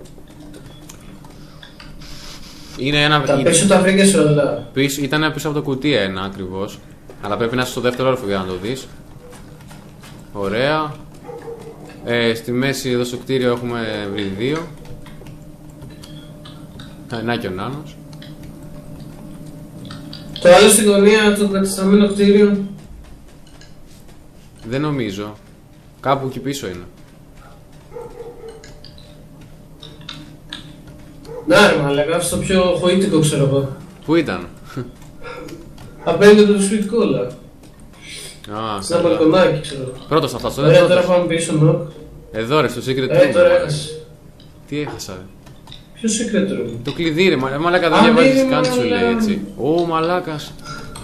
Είναι ένα... Τα πίσω τα βρήκες όλα. Πίσω, ήταν πίσω από το κουτί ένα ακριβώς. Αλλά πρέπει να είσαι στο δεύτερο όροφο για να το δεις. Ωραία. Ε, στη μέση εδώ στο κτίριο έχουμε βρει δύο. Ε, να και ο Νάνος. Το άλλο στην γωνία, το κατεστραμμένο κτίριο. Δεν νομίζω. Κάπου εκεί πίσω είναι. Να ρε μαλάκα, στο πιο χοήτικο ξέρω εγώ. Πού ήταν? Απέναντι από το sweet cola. Α, Στα καλά. μπαλκονάκι ξέρω. Πρώτος θα φτάσω, δεν Ωραία, τώρα πρώτος. πάμε πίσω νοκ. Εδώ ρε, στο secret Ε, room. τώρα ρε. έχασε. Τι έχασα ρε. Ποιο secret room? Το κλειδί ρε, μα- μαλάκα δεν Α, διαβάζεις ναι, καν τι σου μαλάκα. λέει έτσι. Ω, μαλάκας.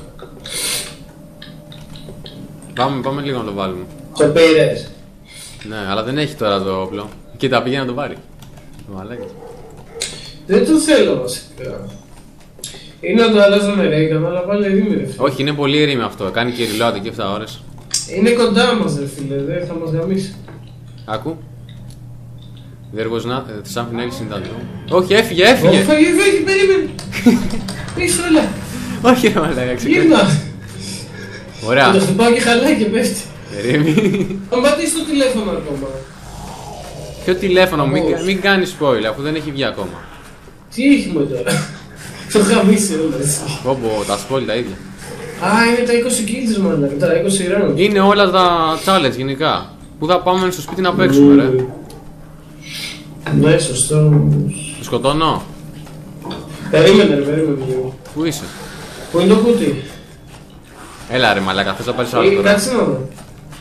Πάμε, πάμε λίγο να το βάλουμε. Το πήρες. Ναι, αλλά δεν έχει τώρα το όπλο. Κοίτα, πήγε να το πάρει. Μαλάκας. Δεν το θέλω βασικά. Είναι να το αλλάζω με Reagan, αλλά πάλι ερήμη ρε φίλε. Όχι, είναι πολύ ερήμη αυτό. Κάνει και reload εκεί επτά ώρες. Είναι κοντά μας ρε φίλε, δεν θα μας γαμίσει. Άκου. There was not something else in that room. Όχι, έφυγε, έφυγε. Όχι, έφυγε, περίμενε. Πίσω, έλα. Όχι, ρε μαλάκα, ξεκινά. Γύρνα. Ωραία. Το χτυπάω και χαλάει και πέφτει. Ερήμη. Αν πατήσεις το τηλέφωνο ακόμα. Ποιο τηλέφωνο, μην, Αμώς. μην κάνεις spoil αφού δεν έχει βγει ακόμα. Τι έχουμε τώρα. Το γαμίσει όλα εσύ. Πω τα spoil τα ίδια. Α, είναι τα είκοσι kills μάλλον, τα είκοσι rounds. Είναι όλα τα challenge γενικά. Πού θα πάμε στο σπίτι να παίξουμε, ρε. Ναι, σωστό. Του σκοτώνω. Περίμενε, ρε, περίμενε λίγο. Πού είσαι. Πού είναι το κούτι. Έλα ρε μαλάκα, θες να πάρεις άλλο Ε, τώρα. κάτσε να δω.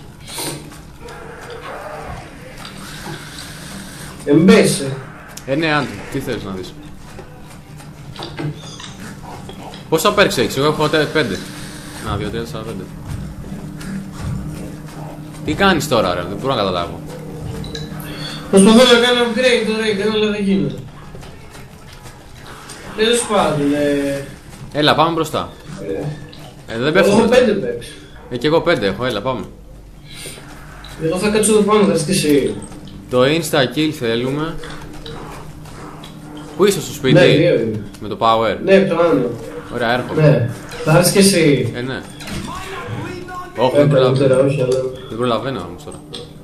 Εμπέσε. Ε ναι, Άντρη, τι θες να δεις. Πόσα perks έχεις, εγώ έχω πέντε. Να, δύο, τρία, τέσσερα, πέντε. Τι κάνεις τώρα ρε, δεν μπορώ να καταλάβω. Προσπαθώ να κάνω upgrade το Reagan, αλλά δεν γίνεται. Τέλος πάντων, ε... Έλα, πάμε μπροστά. ε, Ε, δεν Εγώ έχω πέφτουμε. πέντε παίξεις. Ε, και εγώ πέντε έχω, έλα, πάμε. Εγώ θα κάτσω εδώ πάνω, θα στήσει. Το insta kill θέλουμε. Πού είσαι στο σπίτι, Ναι, δύο είναι. με το power. Ναι, το άνω. Ωραία, έρχομαι. Ναι. Θα έρθεις και εσύ. Ε, ναι. Όχι, Ε, δεν καλύτερα, προλαβαίνω. όχι, αλλά... Δεν προλαβαίνω όμως τώρα.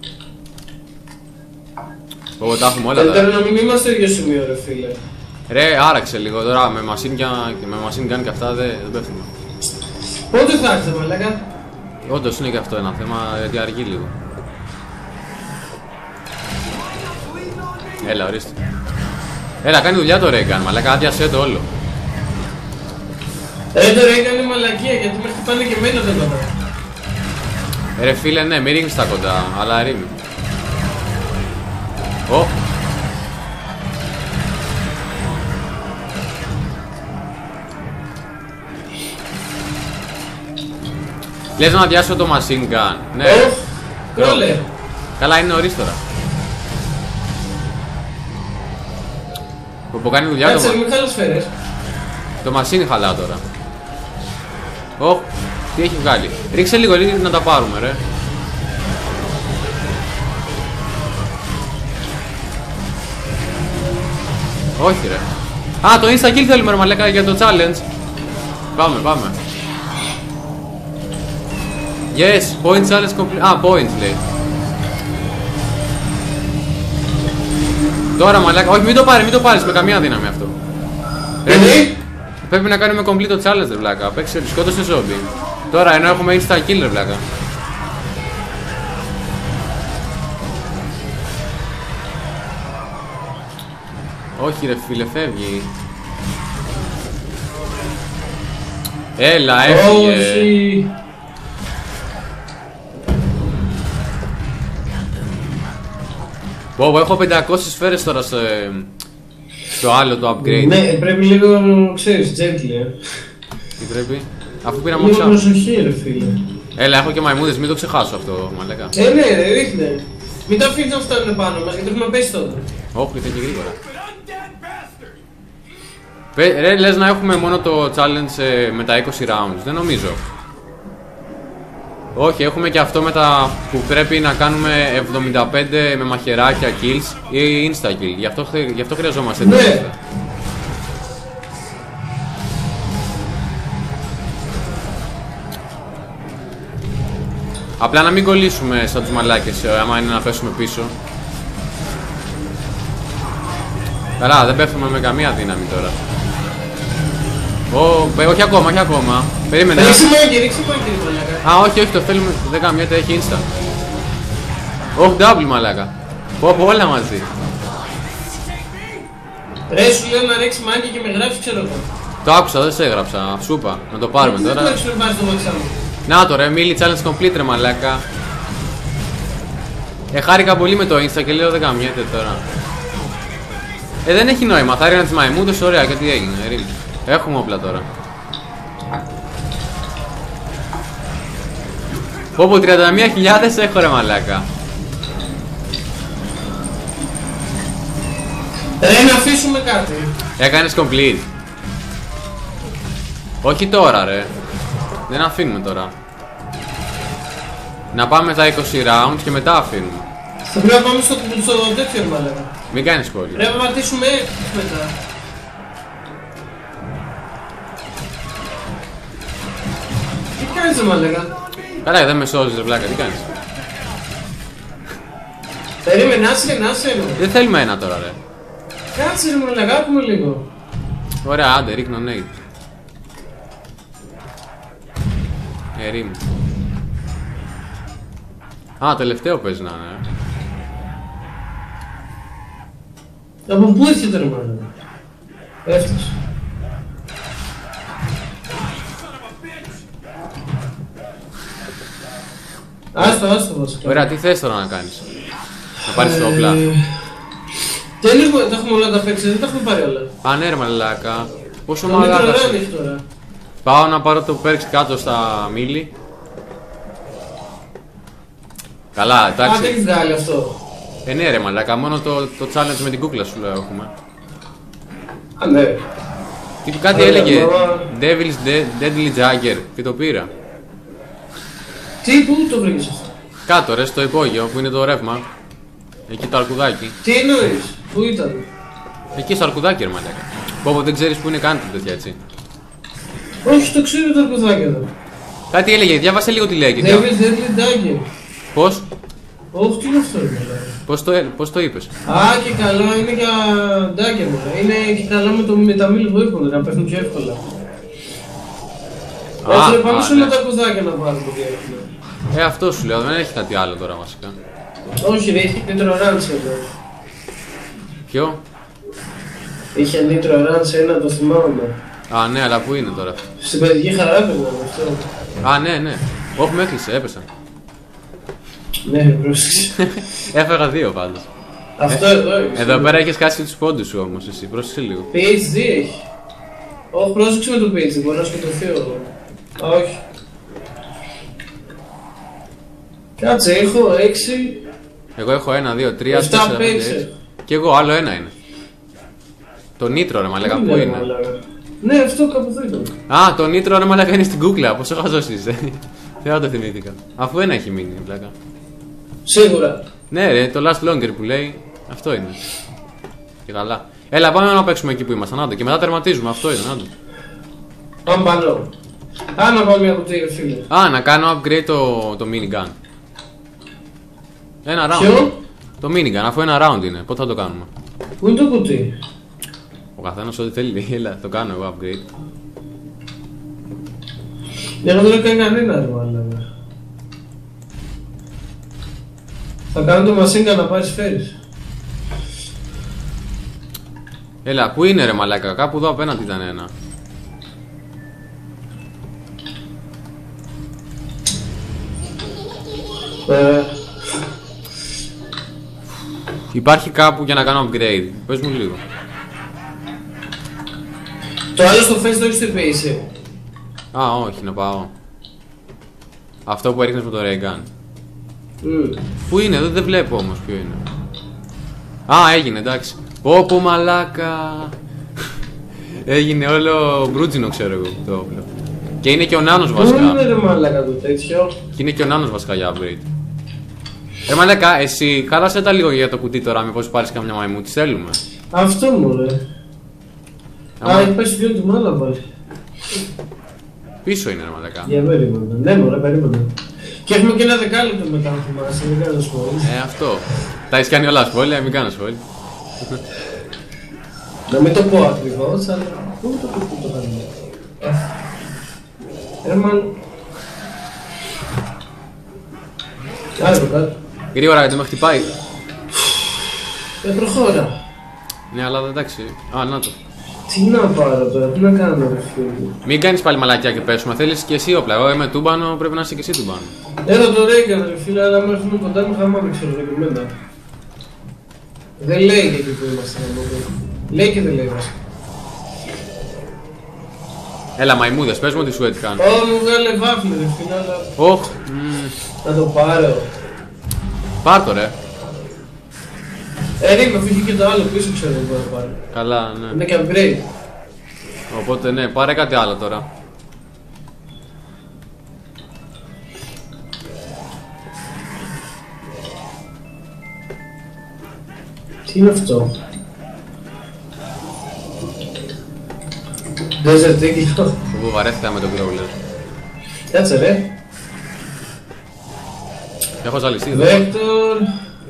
Ω, τα έχουμε όλα Καλύτερα τώρα. να μην είμαστε στο ίδιο σημείο, ρε φίλε. Ρε, άραξε λίγο τώρα με machine gun και με machine gun και αυτά δεν, δεν πέφτουμε. Πότε θα έρθει, μαλάκα. Όντως είναι και αυτό ένα θέμα γιατί αργεί λίγο. Έλα, ορίστε. Έλα, κάνει δουλειά το Reagan, μαλάκα, άδειασέ το όλο. Ρε, το Reagan είναι μαλακία γιατί με χτυπάνε και εμένα δεν τώρα. Ε, ρε φίλε, ναι, μην ρίχνεις τα κοντά, αλλά ερήμη. Ω. Λες να αδειάσω το machine gun. Ναι. Οχ, κρόλε. Καλά, είναι νωρίς τώρα. Που που κάνει δουλειά το, Κάτσε, μα- μην χαλασφαίρες. το machine χαλά τώρα. Οχ, τι έχει βγάλει. Ρίξε λίγο, λίγο να τα πάρουμε, ρε. Όχι, ρε. Α, το insta kill θέλουμε, ρε μαλάκα, για το challenge. Πάμε, πάμε. Yes, point challenge complete. Α, point λέει. Τώρα μαλάκα, όχι μην το πάρει, μην το πάρεις με καμία δύναμη αυτό. Γιατί? Πρέπει να κάνουμε complete το challenge, ρε βλάκα. Παίξε, σκότωσε zombie. Τώρα ενώ έχουμε insta kill, ρε βλάκα. Όχι ρε φίλε, φεύγει. Έλα, έφυγε. Όχι. Πω, πω, έχω πεντακόσιες σφαίρες τώρα στο, στο άλλο το upgrade. Ναι, πρέπει λίγο, ξέρεις, gently, ε. Τι πρέπει, αφού πήραμε Λίγο όσα. προσοχή, ρε φίλε. Έλα, έχω και μαϊμούδες, μην το ξεχάσω αυτό, μαλάκα. Ε, ναι, ρε, ρίχνε. Μην τα αφήνεις να φτάνουν πάνω μας, γιατί έχουμε πέσει τότε. Όχι, ήρθε και γρήγορα. Πε- Ρε, λες να έχουμε μόνο το challenge ε, με τα είκοσι rounds, δεν νομίζω. Όχι, έχουμε και αυτό με τα που πρέπει να κάνουμε εβδομήντα πέντε με μαχαιράκια kills ή insta kill. Γι' αυτό, χρει- γι' αυτό χρειαζόμαστε Ναι. τέτοια. Απλά να μην κολλήσουμε σαν τους μαλάκες, ε, άμα είναι να πέσουμε πίσω. Καλά, δεν πέφτουμε με καμία δύναμη τώρα. Ω, παι- όχι ακόμα, όχι ακόμα. Περίμενε. Ρίξε μάγκη, ρίξε μάγκη, ρε μαλάκα. Α, όχι, όχι, το θέλουμε. Δεν καμιέται, έχει insta. Όχι, double μαλάκα. Πω, πω, όλα μαζί. Ρε, σου λέω να ρίξει μάγκη και με γράφει, ξέρω εγώ. Το άκουσα, δεν σε έγραψα. Σούπα, να το πάρουμε Γιατί δεν το τώρα. έχεις βάζει το μαξά μου. Να το ρε, μίλη challenge complete ρε μαλάκα. Ε, χάρηκα πολύ με το insta και λέω δεν καμιέται τώρα. Ε, δεν έχει νόημα, θα ρίχνω τις μαϊμούδες, ωραία, και τι έγινε, ρίλ. Έχουμε όπλα τώρα. Πω πω, τριάντα μία χιλιάδες έχω ρε μαλάκα. Ρε, να αφήσουμε κάτι. Έκανες complete. Όχι τώρα ρε. Δεν αφήνουμε τώρα. Να πάμε τα είκοσι rounds και μετά αφήνουμε. Θα πρέπει να πάμε στο, στο τέτοιο μάλλον. Μην κάνεις σχόλια. Πρέπει να πατήσουμε μετά. Τι κάνεις ρε μαλάκα? Καλά, δεν με σώζεις ρε βλάκα, τι κάνεις? Περίμενε, άσε, άσε ρε. Δεν θέλουμε ένα τώρα ρε. Κάτσε ρε μαλάκα, άκουμε λίγο. Ωραία, άντε, ρίχνω nade. Ερήμ. Α, τελευταίο παίζει να είναι. Από πού έρχεται ρε μαλάκα? Έφτασε. Άστο, άστο βασικά. Ωραία, τι θες τώρα να κάνεις? Να πάρεις το όπλα. Δεν έχουμε, τα έχουμε όλα τα παίξει, δεν τα έχουμε πάρει όλα. Α, ναι ρε μαλάκα. Πόσο Το μικρό μαλάκα. ράνι έχει τώρα. Πάω να πάρω το perks κάτω στα μίλη. Καλά, Α, δεν εντάξει. έχει βγάλει αυτό. Ε, ναι ρε μαλάκα, μόνο το, το challenge με την κούκλα σου λέω έχουμε. Α, ναι. Τι, κάτι Ωραία, έλεγε μα- Devil's De- Deadly Jagger και το πήρα. Τι, πού το βρήκες αυτό? Κάτω ρε, στο υπόγειο που είναι το ρεύμα. Εκεί το αρκουδάκι. Τι εννοείς, πού ήταν? Εκεί στο αρκουδάκι ρε μαλάκα. Πω πω δεν ξέρεις που είναι καν τέτοια έτσι. Όχι, το ξέρω το αρκουδάκι εδώ. Κάτι έλεγε, διάβασε λίγο τι λέγει. David Deadly Dagger. Πώς, Όχι, τι είναι αυτό ρε μαλάκα? πώς το, ε- πώς το είπες? Α, και καλά, είναι για Dagger μωρέ. Είναι και καλά με, το, με τα melee weapon, να πέφτουν πιο εύκολα. Α, Έφερε πάμε α, σε ναι. όλα τα αρκουδάκια να πάρουμε τι έχουμε. Ε, αυτό σου λέω, δεν έχει κάτι άλλο τώρα βασικά. Όχι ρε, είχε Nitro Ranch εδώ. Ποιο? Είχε Nitro Ranch ένα, το θυμάμαι. Α, ναι, αλλά πού είναι τώρα? Στην παιδική χαρά πήγαμε αυτό. Α, ναι, ναι. Όχι, με έκλεισε, έπεσα. Ναι, πρόσεξε. Έφαγα δύο πάντως. Αυτό εδώ είναι. Εδώ πέρα έχεις χάσει τους πόντους σου όμως εσύ, πρόσεξε λίγο. πι έιτς ντι έχει. Όχι, πρόσεξε με το πι έιτς ντι, μπορεί να σκοτωθεί ο... Α, όχι. Κάτσε, έχω έξι, Εγώ έχω ένα, δύο, τρία, εφτά τέσσερα, πέντε, παίξε. έξι. Και εγώ άλλο ένα είναι. Το νίτρο ρε μαλάκα, πού είναι? Ναι, αυτό κάπου εδώ ήταν. Α, το νίτρο ρε μαλάκα είναι στην κούκλα, πόσο χαζός είσαι. Δεν το θυμήθηκα. Αφού ένα έχει μείνει, πλάκα. Σίγουρα. Ναι ρε, το last longer που λέει, αυτό είναι. Και καλά. Έλα, πάμε να παίξουμε εκεί που ήμασταν, άντε. Και μετά τερματίζουμε, αυτό είναι, άντε. Πάμε πάνω. Α, να πάω μια κουτί, ρε φίλε. Α, να κάνω upgrade το, το minigun. Ένα round. Ποιο? Το minigun, αφού ένα round είναι, πότε θα το κάνουμε? Πού είναι το κουτί? Ο καθένας ό,τι θέλει, έλα, το κάνω εγώ upgrade. Εγώ δεν έκανε κανένα ρε μάλλον. Θα κάνω το μασίνκα να πάρεις φέρεις. Έλα, πού είναι ρε μαλάκα, κάπου εδώ απέναντι ήταν ένα. Ε, Υπάρχει κάπου για να κάνω upgrade, πες μου λίγο. το άλλο στο face το έχεις στο πι έι σι. Α, όχι, να πάω. Αυτό που έριχνες με το ray gun. Mm. Πού είναι, εδώ δεν βλέπω όμως ποιο είναι. Α, έγινε, εντάξει. Πω πω μαλάκα. Έγινε όλο μπρούτζινο ξέρω εγώ το όπλο. Και είναι και ο νάνος Πού βασικά. είναι ρε μαλάκα το τέτοιο? Και είναι και ο νάνος βασικά για upgrade. Ρε μαλάκα, εσύ χάλασε τα λίγο για το κουτί τώρα, μήπως πάρεις καμιά μαϊμού, τις θέλουμε. Αυτό μου ρε. Άμα- Α, έχει πέσει δυο του μάλλα πάλι. Πίσω είναι ρε μαλάκα. Για περίμενε. Ναι μωρέ, περίμενε. Και έχουμε και ένα δεκάλεπτο μετά να θυμάσαι, μην κάνω σχόλια. Ε, αυτό. Τα έχεις κάνει όλα σχόλια, μην κάνω σχόλια. Να μην το πω ακριβώς, αλλά πού είναι το κουτί το κάνουμε. Ρε μάλλον. Άρα το κάτω. Γρήγορα γιατί με χτυπάει. Ε, προχώρα. Ναι, αλλά εντάξει. Α, να το. Τι να πάρω τώρα, τι να κάνω ρε φίλε. Μην κάνεις πάλι μαλακιά και πέσουμε. Θέλεις και εσύ όπλα. Εγώ είμαι τούμπανο, πρέπει να είσαι και εσύ τούμπανο. Εδώ το ρέγγαν ρε φίλε, αλλά άμα έρθουν κοντά μου χαμάμε ξέρω ρε και εμένα. Δεν λέει και εκεί που είμαστε να πω. Λέει και δεν λέει βασικά. Έλα, μαϊμούδες, πες μου τι σου έτσι κάνω. Ω, μου βγάλε βάφλη ρε φίλε, αλλά Όχ, μ, να το πάρω. πάρ' το ρε. Ε, ρε, με φύγει και το άλλο πίσω, ξέρω που να πάρει. Καλά, ναι. Είναι και upgrade. Οπότε ναι, πάρε κάτι άλλο τώρα. Τι είναι αυτό? Desert Eagle. Που βαρέθηκα με τον Growler. Κάτσε ρε. Έχω ζαλιστεί εδώ. Vector.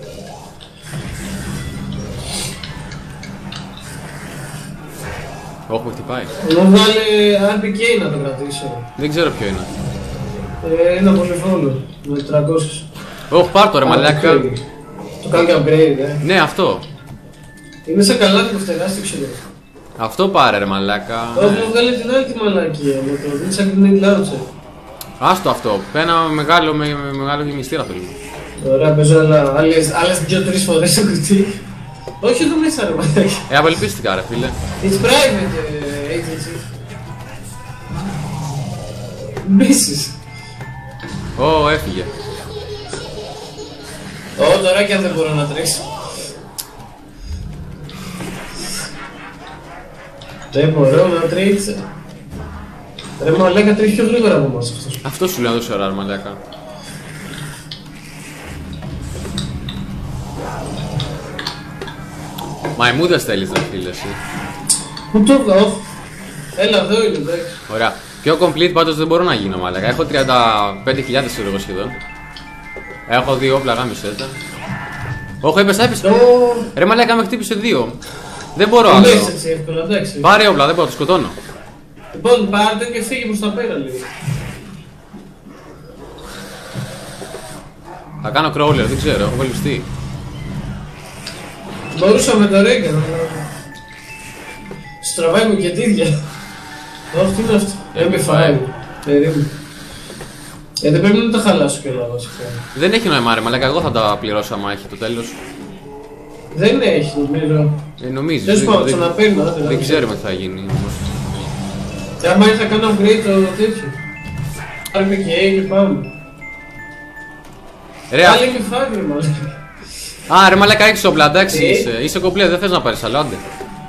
Όχι, με χτυπάει. Μου βγάλε αρ πι κέι να το κρατήσω. Δεν ξέρω ποιο είναι. Ε, ένα πολυφρόνο. Με τριακόσια. Όχι, πάρ' το ρε μαλάκα. Το κάνω και upgrade, ε. Ναι, αυτό. Είναι σαν καλά το φτερά, ξέρω. Αυτό πάρε ρε μαλάκα. Όχι, μου βγάλε την άλλη τη μαλακία. Με το είναι σαν grenade launcher. Άστο αυτό. Ένα μεγάλο, με, με μεγάλο γεμιστήρα θέλουμε. Ωραία, παίζω άλλα, άλλες, άλλες δύο-τρεις φορές στο κουτί. Όχι εδώ μέσα ρε μαλάκα. Ε, απελπίστηκα ρε φίλε. It's private uh, agency. Μπίσεις. Ω, έφυγε. Ω, τώρα και αν δεν μπορώ να τρέξω. Δεν μπορώ να τρέξω. Ρε μαλάκα τρέχει πιο γρήγορα από εμάς αυτός. Αυτό σου λέω να δώσει ώρα ρε μαλάκα. Μαϊμούδες θέλεις ρε φίλε εσύ. Πού το βγάλω. Έλα εδώ είναι εντάξει. Ωραία. Πιο complete πάντως δεν μπορώ να γίνω μαλάκα. Έχω τριάντα πέντε χιλιάδες ευρώ σχεδόν. Έχω δύο όπλα γάμισέτα. Όχι, έπεσα, έπεσα. Ρε μαλάκα με χτύπησε δύο. Δεν μπορώ άλλο. Δεν έτσι εύκολα, εντάξει. Πάρε όπλα, δεν μπορώ, το σκοτώνω. Λοιπόν, πάρτε και φύγει προς τα πέρα λίγο. Θα κάνω crawler, δεν ξέρω, έχω βελουστεί. Μπορούσα με το Reagan, αλλά... Στραβάει μου και τίδια. Όχι, τι είναι αυτό. εμ πι φάιβ. Περίμενε. Ε, δεν πρέπει να τα χαλάσω κιόλα βασικά. Δεν έχει νόημα ρε μαλάκα, εγώ θα τα πληρώσω άμα έχει το τέλος. Δεν έχει, νομίζω. Ε, νομίζεις, Τέλος δεν, πάντων, δεν, ξαναπαίρνω. άντε, δεν άντε. ξέρουμε τι θα γίνει όμως. Και άμα ήρθα κάνω upgrade το τέτοιο. αρ πι κέι και πάμε. Ρε, Άλλη εμ πι φάιβ ρε μάλλον. α, ρε μαλάκα έχεις όπλα, εντάξει, Τι? είσαι, είσαι κομπλέ, δεν θες να πάρεις άλλο, άντε.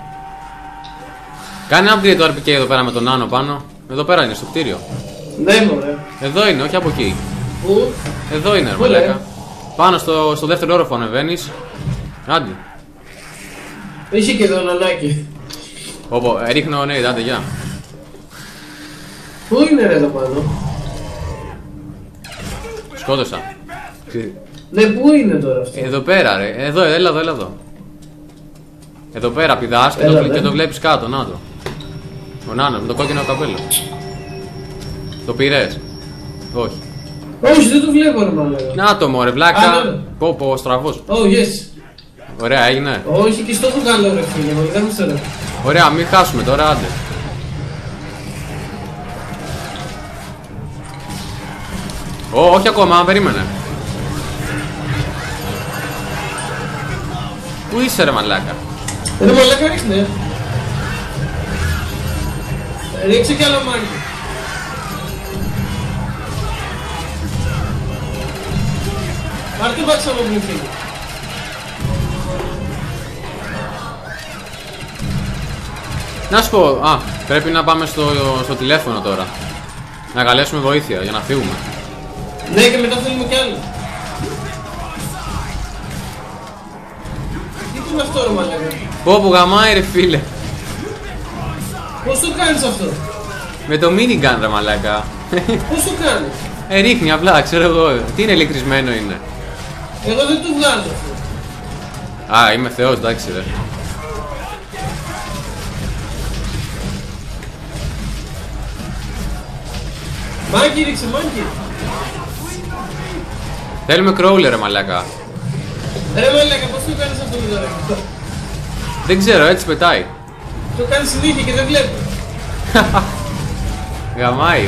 Κάνε upgrade το αρ πι κέι εδώ πέρα με τον Nano πάνω. Εδώ πέρα είναι, στο κτίριο. Ναι μωρέ. Εδώ είναι, όχι από εκεί. Πού? Εδώ είναι ρε Πού, μαλάκα. ρε? Πάνω στο, στο δεύτερο όροφο ανεβαίνεις. Άντε. Είχε και εδώ νανάκι. Όπω, ε, ρίχνω, ναι, άντε, γεια. Πού είναι ρε εδώ πάνω? Σκότωσα. Ναι, πού είναι τώρα αυτό? Εδώ πέρα ρε, εδώ, έλα εδώ, έλα εδώ. Εδώ πέρα πηδάς και, Έλα, το, ναι. και το βλέπεις κάτω, να το. Ο Νάνο, με το κόκκινο καπέλο. Το πήρες? Όχι. Όχι, δεν το βλέπω ρε μάλλον. Να το μωρέ, βλάκα. Α, ναι. Πω πω, στραβός. Oh, yes. Ωραία, έγινε. Όχι, και στο έχω καλό ρε φίλε, μα δεν μου τώρα. Ωραία, μην χάσουμε τώρα, άντε. Ω, όχι ακόμα, περίμενε. Πού είσαι ρε μαλάκα? Ρε μαλάκα ρίχνε. Ρίξε κι άλλο μάκι. Πάρ' το βάξα μου φύγει. Να σου πω, α, πρέπει να πάμε στο, στο τηλέφωνο τώρα. Να καλέσουμε βοήθεια για να φύγουμε. Ναι, και μετά θέλουμε κι άλλο. Τι είναι αυτό ρε μαλάκα? Πω που γαμάει ρε φίλε. Πώς το κάνεις αυτό? Με το minigun ρε μαλάκα. Πώς το κάνεις? Ε, ρίχνει απλά, ξέρω εγώ. Τι είναι ηλεκτρισμένο είναι? Εγώ δεν το βγάζω αυτό. Α, είμαι θεός, εντάξει ρε. Μάγκη ρίξε, μάγκη. Θέλουμε crawler ρε μαλάκα. Ρε μαλάκα, πώς το κάνεις αυτό με το ρε? Δεν ξέρω, έτσι πετάει. Το κάνεις συνήθεια και δεν βλέπω. Γαμάει.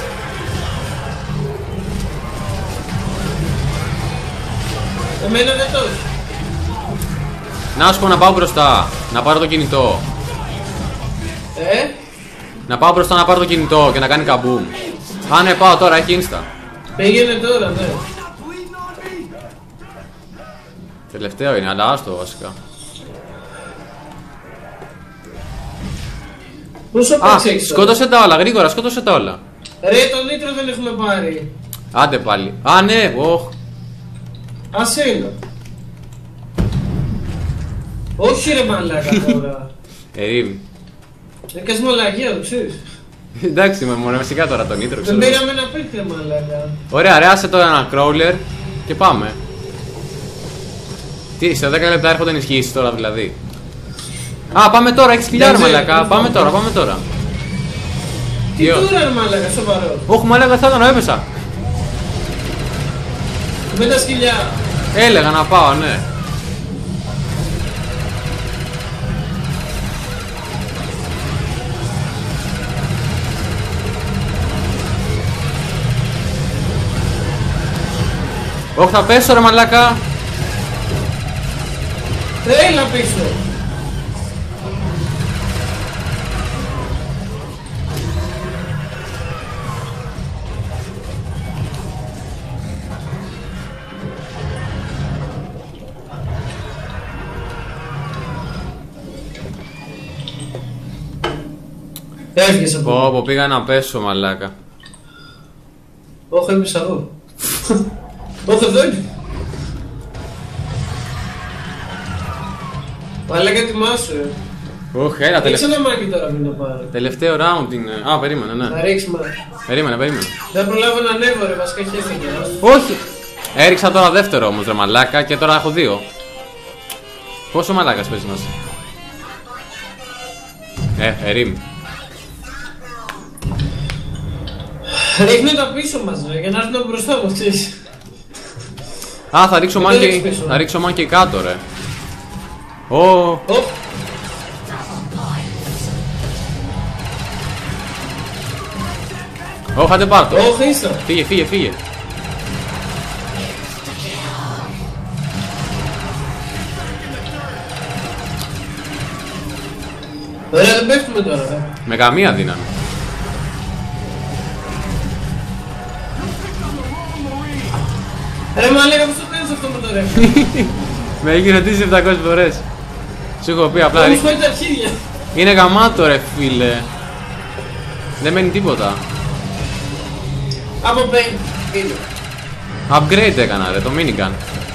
Εμένα δεν το έχει. Να σου πω να πάω μπροστά. Να πάρω το κινητό. Ε, Να πάω μπροστά να πάρω το κινητό και να κάνει καμπούμ. Α, ναι, πάω τώρα, έχει insta. πήγαινε τώρα, ναι. Τελευταίο είναι, αλλά άστο βασικά. Πόσο Α, παίξει έχεις τώρα? σκότωσε τα όλα, γρήγορα, σκότωσε τα όλα. Ρε, το νήτρο δεν έχουμε πάρει. Άντε πάλι. Α, ναι, οχ. Ας είναι. Όχι ρε μαλάκα τώρα. Ερήμ. Έκας μαλακία, το ξέρεις. Εντάξει, με μόνο φυσικά τώρα τον ήτρο, ξέρω. Δεν πήραμε ένα παίκτη ρε μαλάκα. Ωραία, ρε, άσε τώρα ένα crawler και πάμε. Τι, σε δέκα λεπτά έρχονται ενισχύσεις τώρα δηλαδή. Α, πάμε τώρα, έχεις χιλιάρα μαλάκα. Πάμε τώρα, πάμε τώρα. Τι τώρα ρε μαλάκα, σοβαρό. Όχι, μαλάκα, θα ήταν, έπεσα. Με τα σκυλιά. Έλεγα να πάω, ναι. Όχι, θα πέσω ρε μαλάκα. Έλα πίσω. Έφυγες από Πω, πω, πήγα να πέσω μαλάκα. Όχι, έπεσα εγώ. Όχι, εδώ είναι. Μαλάκα, ετοιμάσου ρε. Όχι, έλα, Ρίξε τελε... ένα μάκι τώρα μην το πάρω. τελευταίο round είναι. Α, περίμενε, ναι. Θα ρίξει μάκι. Περίμενε, περίμενε. Δεν προλάβω να ανέβω ρε, βασικά χέστηκε. Όχι! Έριξα τώρα δεύτερο όμως ρε μαλάκα και τώρα έχω δύο. Πόσο μαλάκας παίζει να είσαι? Ε, ερήμ. Ρίχνω τα πίσω μας ρε, για να έρθουν μπροστά μου, ξέρεις. Α, θα ρίξω Δεν μάγκη. ρίξεις πίσω. Θα ρίξω μάγκη κάτω ρε. Ω, Οπ. όχι, άντε πάρ' το. Όχι, ίσα. Φύγε, φύγε, φύγε. Ωραία, δεν πέφτουμε τώρα ρε. Με καμία δύναμη. Ρε μαλάκα, πώς το κάνεις αυτό με το ρε. Με έχει ρωτήσει επτακόσιες φορές. Σου έχω πει απλά. Θα μου ρίχνει- σπάει τα αρχίδια. Είναι γαμάτο ρε φίλε. Δεν μένει τίποτα. Από πέντε. Είναι. Upgrade έκανα ρε, το minigun.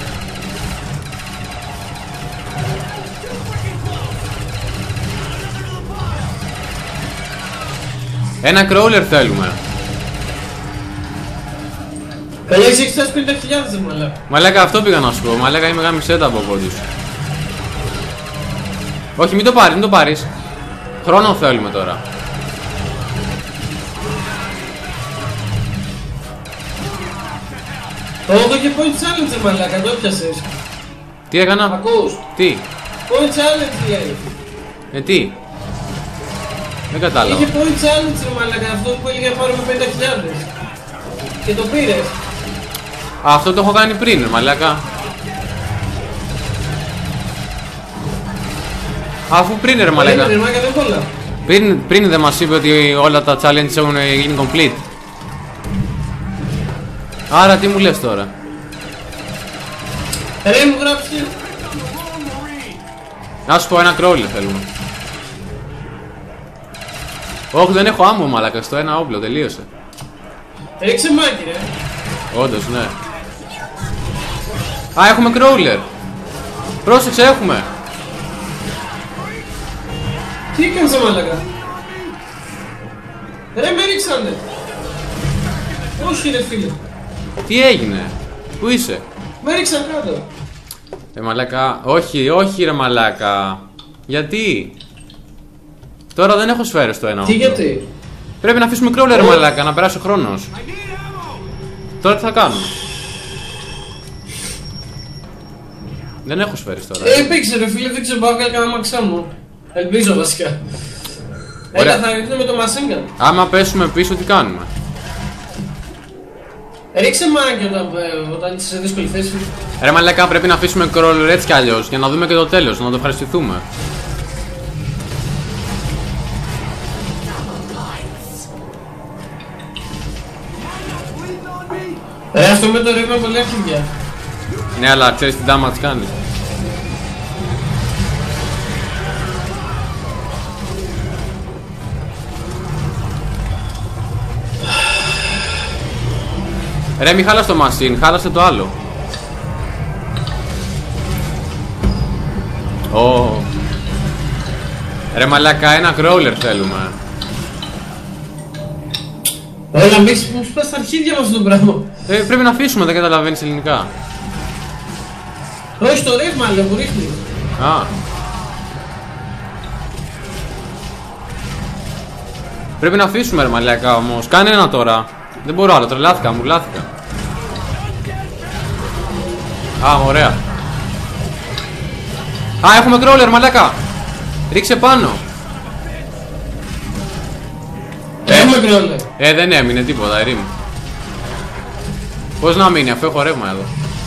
Ένα crawler θέλουμε. Καλά, έχεις εξήντα πενήντα χιλιάδες ρε μαλάκα. Μαλάκα, αυτό πήγα να σου πω. Μαλάκα, είμαι γάμισέτα από πόντι σου. Όχι, μην το πάρεις, μην το πάρεις. Χρόνο θέλουμε τώρα. Όχι και point challenge ρε μαλάκα, το έπιασες. Τι έκανα? Ακούς. Τι? Point challenge λέει. Ε, τι? Δεν κατάλαβα. Είχε point challenge ρε μαλάκα, αυτό που έλεγε να πάρουμε πενήντα χιλιάδες. Και το πήρες. Αυτό το έχω κάνει πριν, ρε μαλάκα. Αφού πριν ρε μαλάκα. Ρε μαλάκα, δεν πολλά. Πριν, πριν δεν μας είπε ότι όλα τα challenges έχουν γίνει complete. Άρα τι μου λες τώρα? Ρε μου γράψε. Να σου πω, ένα crawler θέλουμε. Όχι, δεν έχω άμμο μαλάκα, στο ένα όπλο, τελείωσε. Ρίξε μάκι ρε. Όντως, ναι. Α, έχουμε crawler. Πρόσεξε, έχουμε. Τι έκανες ρε μαλάκα. Ρε με ρίξανε. Όχι ρε φίλε. Τι έγινε? Πού είσαι? Με ρίξαν κάτω. Ρε μαλάκα, όχι, όχι ρε μαλάκα. Γιατί? Τώρα δεν έχω σφαίρες στο ένα Τι όπλο. γιατί. Πρέπει να αφήσουμε crawler ρε μαλάκα, να περάσει ο χρόνος. Τώρα τι θα κάνουμε? Δεν έχω σφαίρες τώρα. Ε, υπήρξε ρε φίλε, δεν ξέρω, πάω κανένα μαξά μου. Ελπίζω βασικά. Ωραία. Έλα, θα ρίχνω με το μασίγκα. Άμα πέσουμε πίσω, τι κάνουμε? Ρίξε μάκι όταν, ε, όταν είσαι σε δύσκολη θέση. Ρε μαλάκα, πρέπει να αφήσουμε crawler έτσι κι αλλιώς για να δούμε και το τέλος, να το ευχαριστηθούμε. Ρε αυτό με το ρεύμα πολύ αρχίδια. Ναι, αλλά ξέρεις τι damage κάνει. Ρε μη χάλασε το machine, χάλασε το άλλο. Ω. Oh. Ρε μαλάκα, ένα crawler θέλουμε. Έλα μίξ που σου πας στα αρχίδια μας το πράγμα. Ε, πρέπει να αφήσουμε, δεν καταλαβαίνεις ελληνικά. Όχι το ρεύμα, αλλά μου ρίχνει. Α. Πρέπει να αφήσουμε ρε μαλάκα όμως. Κάνε ένα τώρα. Δεν μπορώ άλλο, τρελάθηκα, μου λάθηκα. Α, ωραία. Α, έχουμε crawler μαλάκα. Ρίξε πάνω. Έχουμε crawler. Ε, δεν έμεινε τίποτα, ερήμου. Πώς να μείνει, αφού έχω ρεύμα εδώ.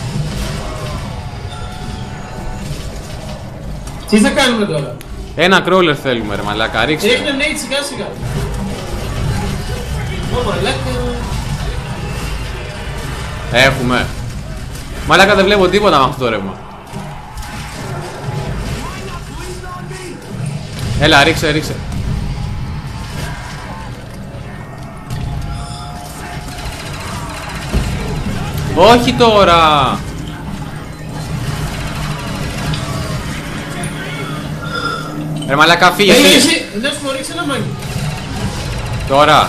Τι θα κάνουμε τώρα? Ένα crawler θέλουμε ρε μαλάκα, ρίξτε. Ρίχνε nade σιγά σιγά. Ω μαλάκα. Έχουμε. Μαλάκα δεν βλέπω τίποτα με αυτό το ρεύμα. Έλα, ρίξε, ρίξε. Όχι τώρα. Ρε μαλάκα, φύγε, Έλα φύγε. εσύ, δεν σου ρίξει ένα μάγκη. Τώρα.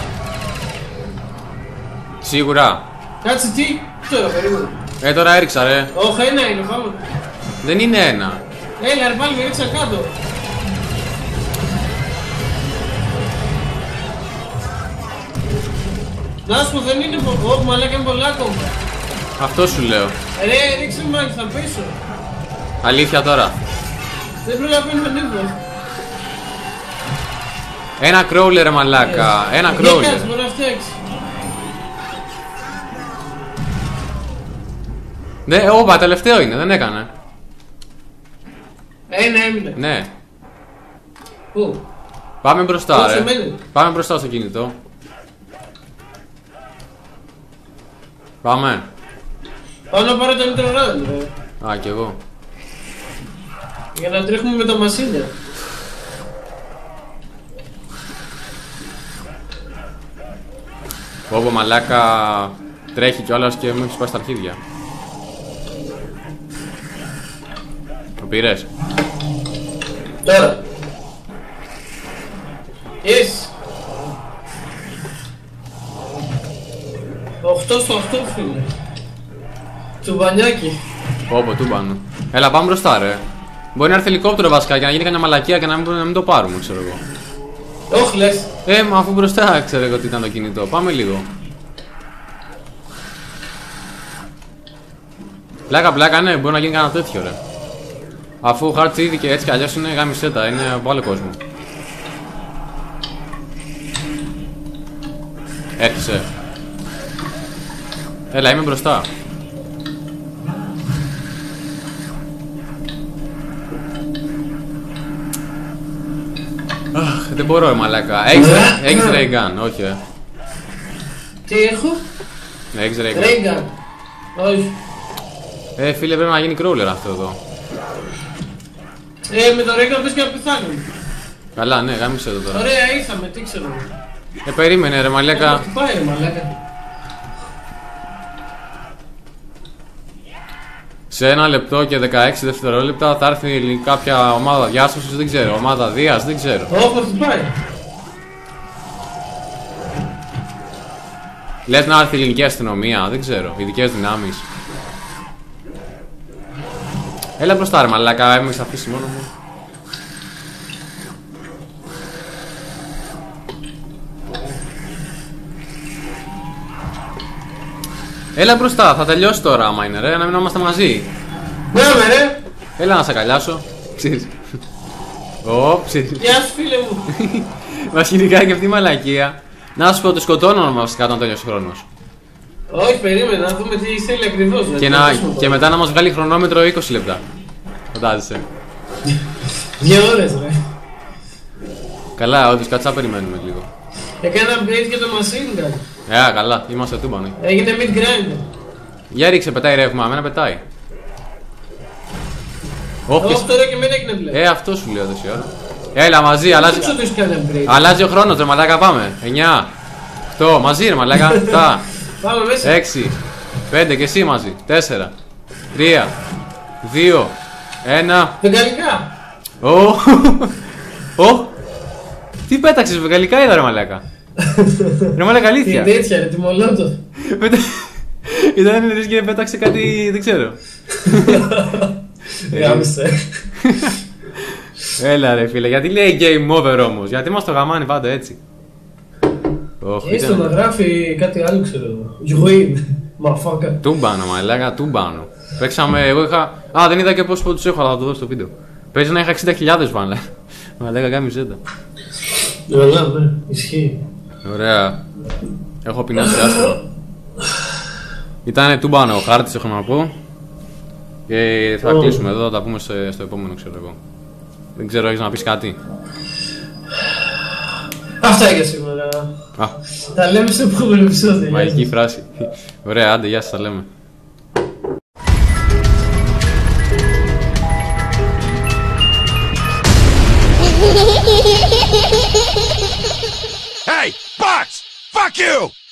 Σίγουρα. Κάτσε τι, τώρα περίπου. Ε, τώρα έριξα ρε. Όχι, ένα είναι, πάμε. Δεν είναι ένα. Έλα ρε πάλι με ρίξα κάτω. Να σου πω δεν είναι πω, όχι μαλάκα είναι πολλά ακόμα. Αυτό σου λέω. Ρε ρίξε μάγκη, θα πίσω. Αλήθεια τώρα. Δεν προλαβαίνουμε τίποτα. Ένα crawler ρε μαλάκα. Ένα Για κάτσε, crawler. μπορεί να φτιάξει. Ναι, όπα, τελευταίο είναι, δεν έκανε. Ένα έμεινε. Ναι. Πού? Πάμε μπροστά Πόσο ρε. μένει? Πάμε μπροστά στο κινητό. Πάμε. Πάω να πάρω το nitro run, ρε. Α, κι εγώ. Για να τρέχουμε με τα μασίνια. Πω μαλάκα τρέχει κιόλας και μου έχει σπάσει τα αρχίδια. Το πήρες? Τώρα. Yes. οκτώ στο οκτώ φίλε. Τσουμπανιάκι. Πω πω, του πάνω. Έλα πάμε μπροστά ρε. Μπορεί να έρθει ελικόπτερο βασικά και να γίνει κανένα μαλακία και να μην, να μην το πάρουμε, ξέρω εγώ. Όχι λες. Ε, μα αφού μπροστά ξέρω εγώ τι ήταν το κινητό. Πάμε λίγο. Πλάκα πλάκα, ναι, μπορεί να γίνει κανένα τέτοιο ρε. Αφού ο χάρτης ήδη και έτσι κι αλλιώς είναι γάμισέτα, είναι από άλλο κόσμο. Έρχεσαι. Έλα, είμαι μπροστά. Αχ, δεν μπορώ, ε, μαλάκα. Έχεις, έχεις ray gun, όχι, ε. Τι έχω? Έχεις ray gun. Ray gun. Όχι. Ε, φίλε, πρέπει να γίνει crawler αυτό εδώ. Ε, με το ray gun πες και να πεθάνουμε. Καλά, ναι, γάμισε εδώ τώρα. Ωραία, ήρθαμε, τι ξέρω. Ε, περίμενε, ρε, μαλάκα. Τι πάει, ρε μαλάκα. Σε ένα λεπτό και δεκαέξι δευτερόλεπτα θα έρθει κάποια ομάδα διάσωσης, δεν ξέρω. Ομάδα Δίας, δεν ξέρω. Όπως τι πάει. Λες να έρθει η ελληνική αστυνομία, δεν ξέρω. Ειδικές δυνάμεις. Έλα μπροστά, ρε μαλάκα, με έχεις αφήσει μόνο μου. Έλα μπροστά, θα τελειώσει τώρα άμα είναι ρε, να μην είμαστε μαζί. Ναι, ρε. Έλα να σε αγκαλιάσω. Ξέρεις. Ω, ξέρεις. Γεια σου φίλε μου. Μας κυνηγάει και αυτή η μαλακία. Να σου πω ότι σκοτώνω βασικά όταν τέλειωσε ο χρόνος. Όχι, περίμενε να δούμε τι θέλει ακριβώς. Και, να, και μετά να μας βγάλει χρονόμετρο είκοσι λεπτά. Φαντάζεσαι. Δύο ώρες ρε. Καλά, όντως κάτσα περιμένουμε λίγο. Έκανα upgrade και το machine gun. Ε, καλά, είμαστε τούμπανοι. Έγινε mid grinder. Για ρίξε, πετάει ρεύμα, αμένα πετάει. Όχι, Όχι τώρα και εμένα έγινε μπλε. ε, αυτό σου λέω τόση ώρα. Έλα μαζί, αλλάζει, Δεν ξέρω τι σου κάνει upgrade. αλλάζει ο χρόνος ρε μαλάκα, πάμε. εννιά, οκτώ, μαζί ρε μαλάκα, επτά, Πάμε μέσα. έξι, πέντε και εσύ μαζί. τέσσερα, τρία, δύο, ένα. Βεγγαλικά! Ω! Ω! Τι πέταξες, βεγγαλικά είδα ρε μαλάκα. Ρε μαλάκα, Τι αλήθεια. τέτοια ρε, τη μολότοφ. Ήταν λες και πέταξε κάτι, δεν ξέρω. Γάμισε. Έλα ρε φίλε, γιατί λέει game over όμως, γιατί μας το γαμάνει πάντα έτσι. Ωχ, Έστω να γράφει κάτι άλλο, ξέρω εγώ. Γιουίν, μαφάκα. Τούμπανο, μαλάκα, τούμπανο. Παίξαμε, εγώ είχα. Α, δεν είδα και πόσους πόντους έχω, αλλά θα το δω στο βίντεο. Παίζει να είχα εξήντα χιλιάδες βάλε. Μαλάκα, γάμισε τα. Καλά, ναι, ισχύει. Ωραία. Έχω πεινάσει άστρο. Ήτανε τούμπανο ο χάρτης, έχω να πω. Και θα Oh. κλείσουμε εδώ, θα τα πούμε σε- στο επόμενο, ξέρω εγώ. Δεν ξέρω, έχεις να πεις κάτι. Αυτά για σήμερα. Α, Τα λέμε στο επόμενο επεισόδιο. μαγική φράση. Ωραία, άντε, γεια σας, τα λέμε. Hey, bots! Fuck you!